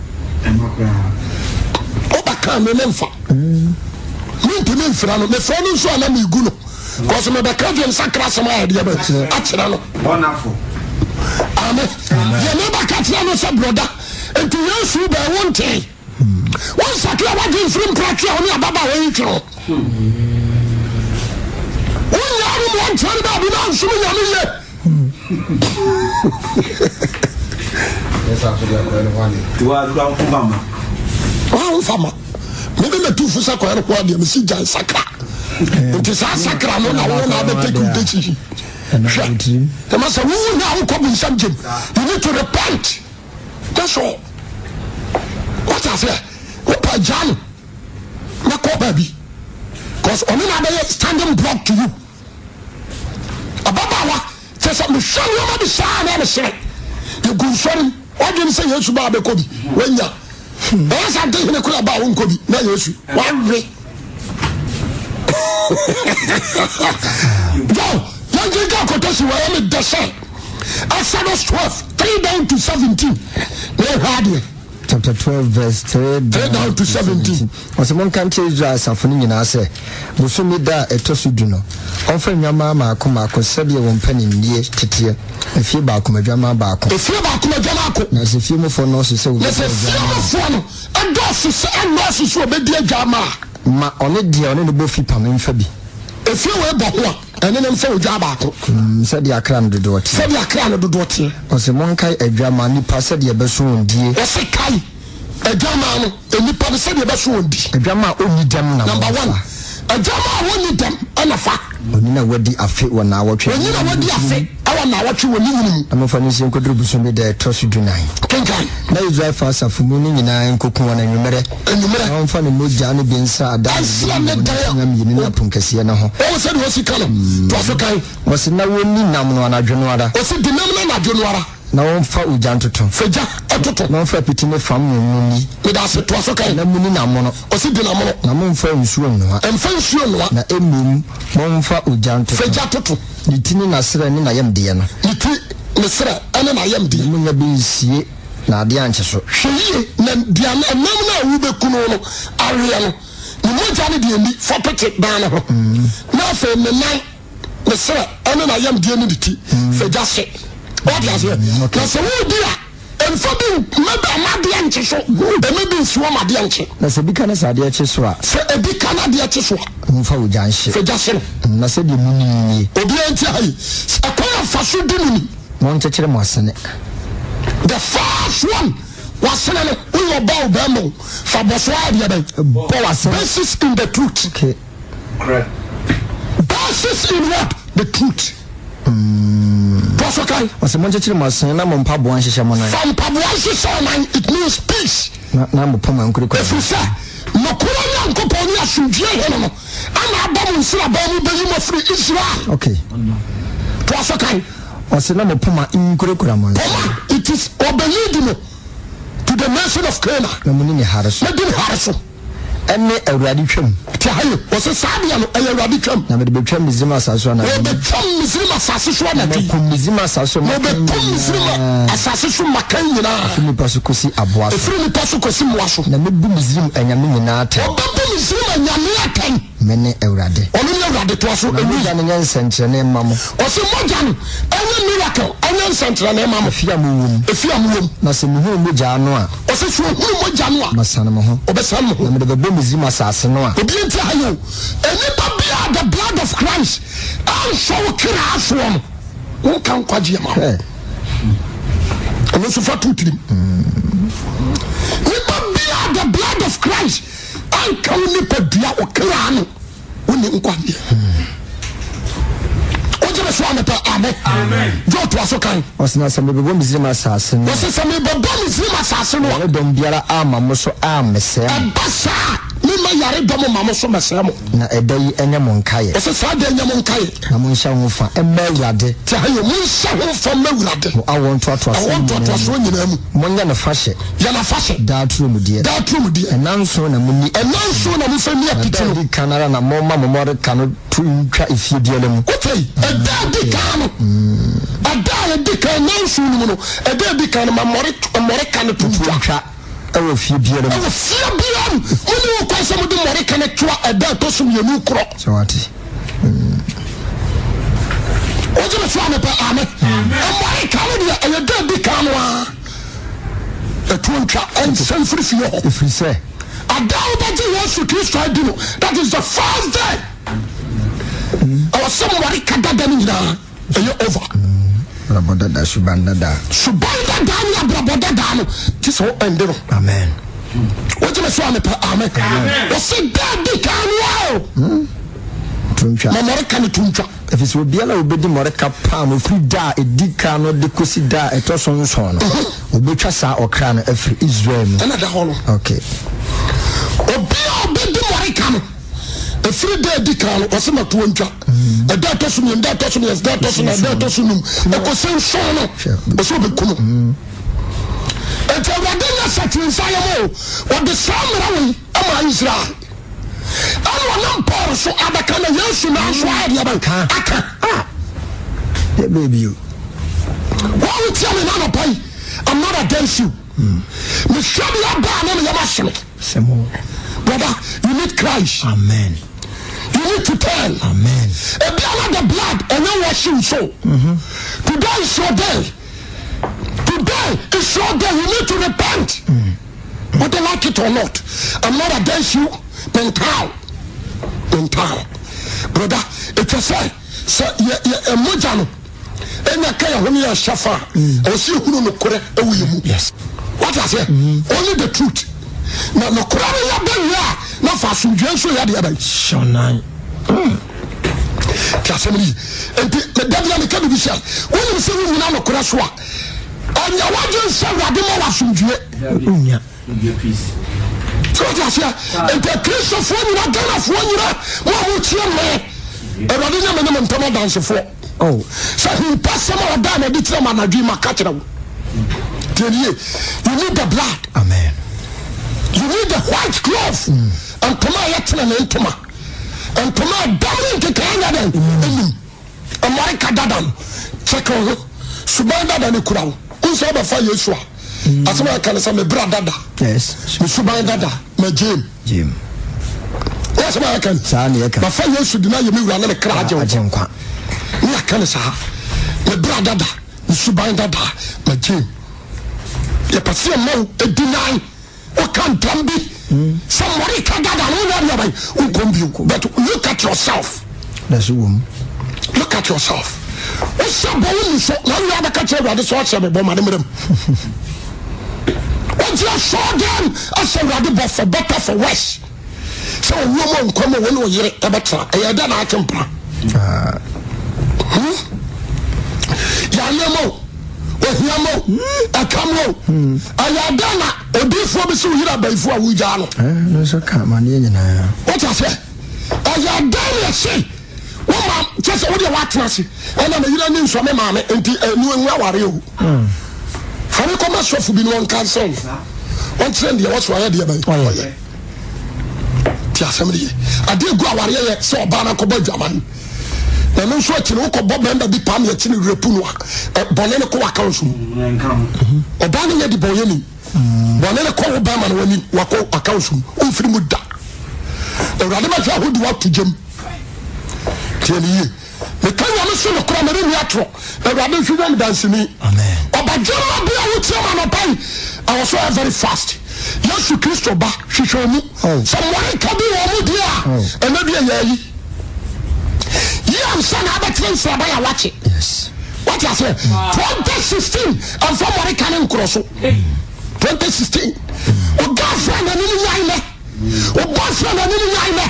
Oh, I can't remember. Me to me, Frano, the phone is so let me go. Because I'm a country and Sacra, some idea, but actually, wonderful. Amen. You never katia no say brother enti Yesu be wonte won sakra wadi from pratia oni ababa we yitro won yaru mo ntare ba bi na nsum nyame ye Yes, actually, I'm going to want it. You are going to Mama. Oh, Fama. Maybe the two for Sakra and Quadia, Missus Jan Sakra. It is our Sakra, no, I won't have to take a decision. The master who now come in something. You need to repent. That's all. What I say? What I John? Not baby. Because on another standing block to you. Ababawa says, I'm sure you might be sad and say. You go sorry. Why didn't say yes to Baba Kobi? When ya, there's a day in a club about Kobi. Now yes, one way. Go, young Jacob Kotosi, where I'm at the same. Exodus twelve, three down to seventeen. They're hardly. Chapter twelve, verse three down to seventeen. On someone can't tell you as a funny in us. Busumida a tosuduno. Often your mamma come back or said you won't penny near Titia. If you back my drama back. If you back my drama, there's a few more for nurses. There's a few more and nurses and nurses will be dear Jama. Ma on it, dear, on the buffy pamin fabi. If you were Bahua and then so Jabako, said the Akran the daughter. Said the Akran the daughter. Was a monkey a drama, and passed the Bessoon, dear. Yes, a kai. A drama, and you probably said the Bessoon. A drama only them number one. A drama only them and a fact. When you know what the affair one hour, when you know what the affair, I want what you were living. I'm a funny thing could do some of the toss you do nine. Now you drive fast for mooning in nine cooking one and you met it. And you met a funny mood, Johnny being sad. I see I'm not Puncasiana. Oh, said was he column? Was okay. Was it now only Namno and Adjonara? Was it the Namno and Adjonara? Na won fa ujan toto feja atoto na fa pitine fam nuni me da se to so kai na muni na mono o si di na mono na mon fa nsuo no em fa nsuo no na emum mon fa ujan toto feja toto ditini na sere ni na yam de no diti ne sere ene na yam de mun ya bi sie na ade anche so hweye na dia na nam na wu be kunu no awe no ni mo jane de ni for pete dan ho na fa me nan ne sere ene na yam de ni diti feja se. What is it? Because who dear and for being maybe a Madianchi, so maybe swam a dianchi. That's a big kind of idea, Chiswa. Say a big kind of idea, Chiswa. For Janshi, for Justin. I said, you mean, Obianti, a kind of fashion dimini. One touch them was in it. The first one was sending we were bow bamboo for Boswadi. Basis in the truth. Okay. Correct. Basis in what? The truth. Okay. Was a monetary master, and I'm on Pabwan Shamana. From Pabwan Shamana, it means peace. Number Poman could if you say, no Korean Coponia should hear him. I'm a bomb, so a bomb, but you must free Israel. Okay. Was okay. Was a number Poma in Kurukuram. It is obeyed to the nation of Kenya. No money Harrison. Harrison. And a radical. Tahayo was a Sabian, a radical. Never became Mizima Saswana. Oh, become Mizima Saswana. Mizima Saswana. Mizima Assassin Macana. Free Pasukusi Abwa. Free Pasukusi Washu. Namu Mizim and Yaminata. Oh, Mizim and Yamiatan. Many Eurade. Only Eurade to us. And a central name, Mamma. Or some Mojan. Any miracle. Any central name, Mamma. If you are moving. If you are moving. Nothing who Mujanoa. Or such who Mujanoa. Masanaho. Or Besamo. Mizima Sasanoa. And the blood of Christ. I'm so curious one. Who can quite you? And also for two three. The blood of Christ. I can nip a dear or clan. When you quite Amen. Go to us, okay. Was not some people Mizima Sasson. Was it some people Mizima Sasson? I don't be a arm, I'm so arm, Mister Bassa. Yare domo mama so masamo na edai enya monkaye ose sade enya monkaye na monsha hofa emawurade ti hayo monsha hofa mawurade I want to to I want to to so nyina mu monya na fashe ya na fashe da tru mu die da tru mu die enanso na mu ni enanso na mu fa ni apiti no kanara na moma momore kanu tuntwa ifie die lemu okay eda di kanu ada di kanu enanso ni mu no eda di kanu mamore mamore kanu tuntwa ewo fie bia dem ewo fie bia oni wo kwa se mo de more kana twa eda to so yenu kro so ati o je so ame pa ame more kana dia e de di kanu a the twenty and send free for you. If we say, I doubt that you want to Christ, I do. That is the first day. Our somebody can get them in there. And you're over. Rabodada Subandada. Subanda Dania Brabodadano. Just so end. Amen. What you say? Amen. What's it that they can wow? Mamorican Tuncha. If it's Obiala Obedi Moreka Palm, if we die, a dicano, the Cosida, a Tosson son, Obuchasa or Cran, every Israel. Another hollow. Okay. Obia Obedi Moricano. A three day decano, or some Tuncha. A datosum, and datosum, as datosum, and datosum, a Cosan sono, a so become. And tell Radina Satin Sayamo, what the Samuel, Ama Israel. I'm not so I can use you now. So I can. Baby, you. Why would tell me now? I'm not against you. Mister Brother, you need Christ. Amen. You need to tell. Amen. A blood the blood and then wash you so. Today is your day. Today is your day. You need to repent. Whether you like it or not. I'm not against you. Mental, mental, brother. It was say, so yeah, yeah, a mojano. And I can't only a shafa. I see who no kore. Yes. What I say? Only the truth. Now no kore ya ben ya. No fashion so ya the other. Shonai. Kasemri. And the devil me can be say. When you say we no kore so. And ya waje say we ade mo wasumdue. Unya. Peace. So what I say? And the Christian you not gonna for you. What would you me? And I didn't know them dance for. Oh, so he passed some of them and did some and I dream a catcher. You need the blood. Amen. You need the white cloth. And Toma Yatin and Toma. And Toma Dominic Canada. And Marika Dadan. Check on Subanda than the crown. Who's over for Yeshua? As I can say, my brother. Yes. Subanda, my Jim. Jim. Yes, I can. My father should deny you run a crowd. I can't say, my brother, Subanda, my Jim. You perceive no, a deny. What can't be? Somebody can't get on. But look at yourself. That's a woman. Look at yourself. What's up, boy? So now you have a catcher rather so much of a bomb. What you saw them, I said, rather for better for worse. So a woman come when we hear it, but I don't I can plan. Yamo, Yamo, I come low. I done a before we saw you before we jalo. There's a come on in. What I say? I done a say. Woman, just what you want to see. And I'm a young news from a man until a new are you. For the commerce of being one cancel. One trend, you was why I did. Somebody, I did go away, so Banaco German. The no sweat in Oko Bob and the Pamia in Repunua, Bonenico Council. Or Banning the Boyani. Bonenico Obama when you walk a council, Ufrimuda. The Radamaja would walk to Jim. Tell you. The kind of son of Cramarin Yatro, the Rabbi should dance me. Amen. But John Bia would say, I was so very fast. Yes, you Christo ba, she showed me. Someone can be a dear, and maybe a year. Yeah, I'm son of a train, so I watch it. Yes. What I say? twenty sixteen, and somebody can cross. twenty sixteen. Oh, girlfriend and any line. Oh, boyfriend and any line.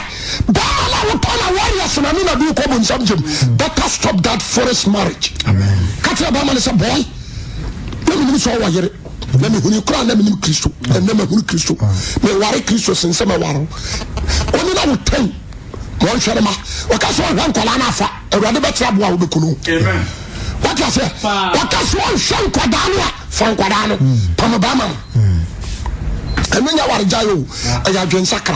Better stop that forced marriage. Amen. Katia Bama is a boy. Let me so wire. Let me who you cry, let me Christo, and never who Christo. Me worry Christo since summer warrow. Only now ten. One sharma. What I saw one colanafa, a rather better boy with Kunu. Amen. What I say? What I saw Shan Quadana, Fanquadano, Pamabama. And when you are Jayo, I have been Sacra.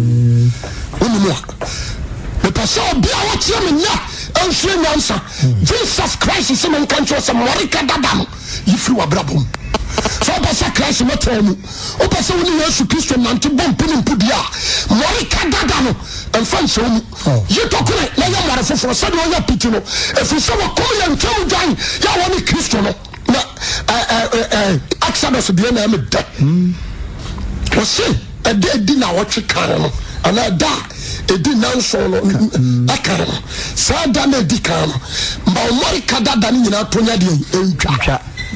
The person be our chairman, and she answer Jesus Christ is in country, some Morika Dadam, if you are Brabum. So, Passa Christ, not tell me. O person who knows to Christian and to bomb pin in Pudia, Morika Dadam, and fancy you talk to it, let your mother for a son of your pitino. If you saw a cool and tell John, you are only Christian. na Exodus bi na me da o se e de di na wo twe kan no ana da e di nanso no akara sa da na di kan no ba o mori kada da ni nyina tonya de entwa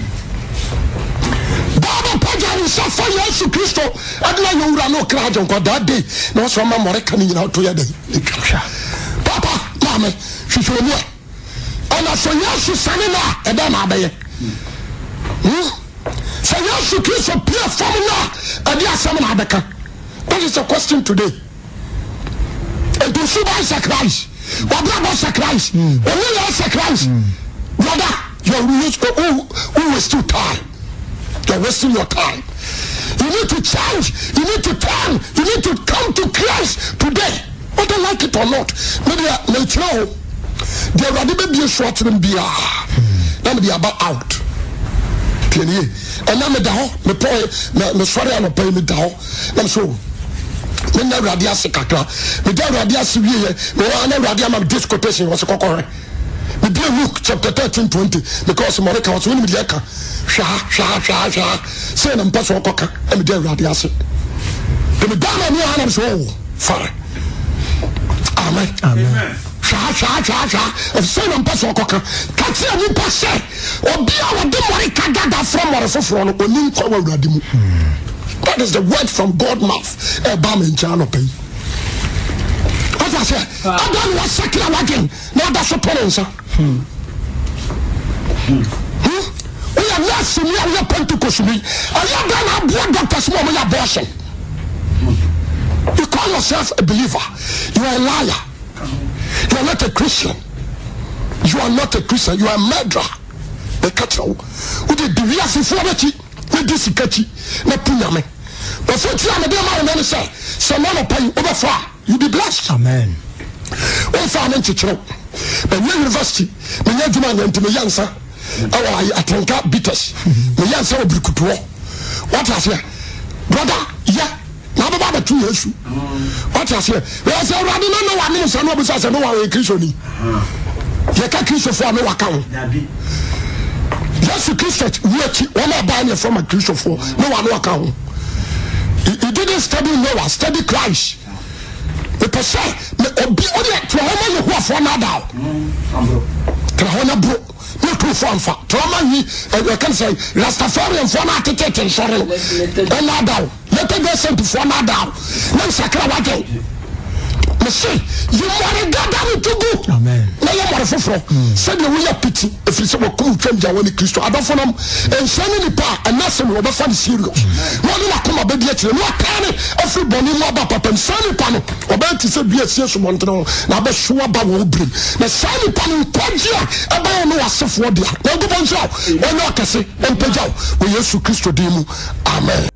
Baba Pajan suffer Yesu Christo adna yura no krajo ko that day no so ma more kan nyina to ya dey Papa mama hwehwe mu ana so Yesu sane na e da na abaye hmm so Yesu Christo pia formula e dia asam na abeka. That is the question today. And to see by sacrifice what about sacrifice only your sacrifice brother you who who waste your time. You're wasting your time. You need to change. You need to turn. You need to come to Christ today. Whether like it or not. Maybe later, there will be a short and be a be about out. And I'm a dao. Me pay. Me sorry, I'm paying me dao. I'm so. Me na radia sekakra. Me da radia siwie. Me na radia ma disquotation was kokore. Me be Luke chapter thirteen twenty because Monica was winning the eka. Sha sha sha sha. Say na mpaso koka. E me dey radio ase. De me down na hand am so fire. Amen. Amen. Sha sha sha sha. If say na mpaso koka. Kati ani pa say obi a wo de Monica dada from more foforo no oni nkwa wa urade mu. That is the word from God mouth. E ba me ncha no pay. What I say? I don't want secular wagging. Now that's a penance. Hmm. Hmm. We are not senior. We are Pentecost. We are going to blood doctors. We are abortion. You call yourself a believer. You are a liar. You are not a Christian. You are not a Christian. You are a murderer. The catcher. We did the real sincerity. We did the catchy. Not punyame. But for you, I'm a dear man. Say, someone will pay over far. You be blessed. Amen. One farming teacher. But when university, when you demand into me answer, I think out bitters. The answer will be good. What I say, brother, yeah, now about the two years. What I say, well, I say, I don't know what means. I know because I know I will Christian. You can't Christian for no account. Yes, you Christian, one are buying from a Christian for no one no account. He didn't study Noah, study Christ. The person, me obi only trauma you who for now down. Trauma bro, no true for fa. Trauma he, I can say Rastafarian for now to take and sorry. And now down, let them go send to for now down. No sakra wage. Me say, you want God down to go. Amen. Na you want for for. Said you will pity if you say we come change our Christ. I don't for them and sending the power and not some over for the serious. No na come abedi e no can everybody no about papa send the panel. Oba ti say bi asie so montno na be so aba wo brim. Na send the panel kwagia aba no asefo dia. Na go bonso. Ono akese empagyaw. We Yesu Kristo dimu. Amen.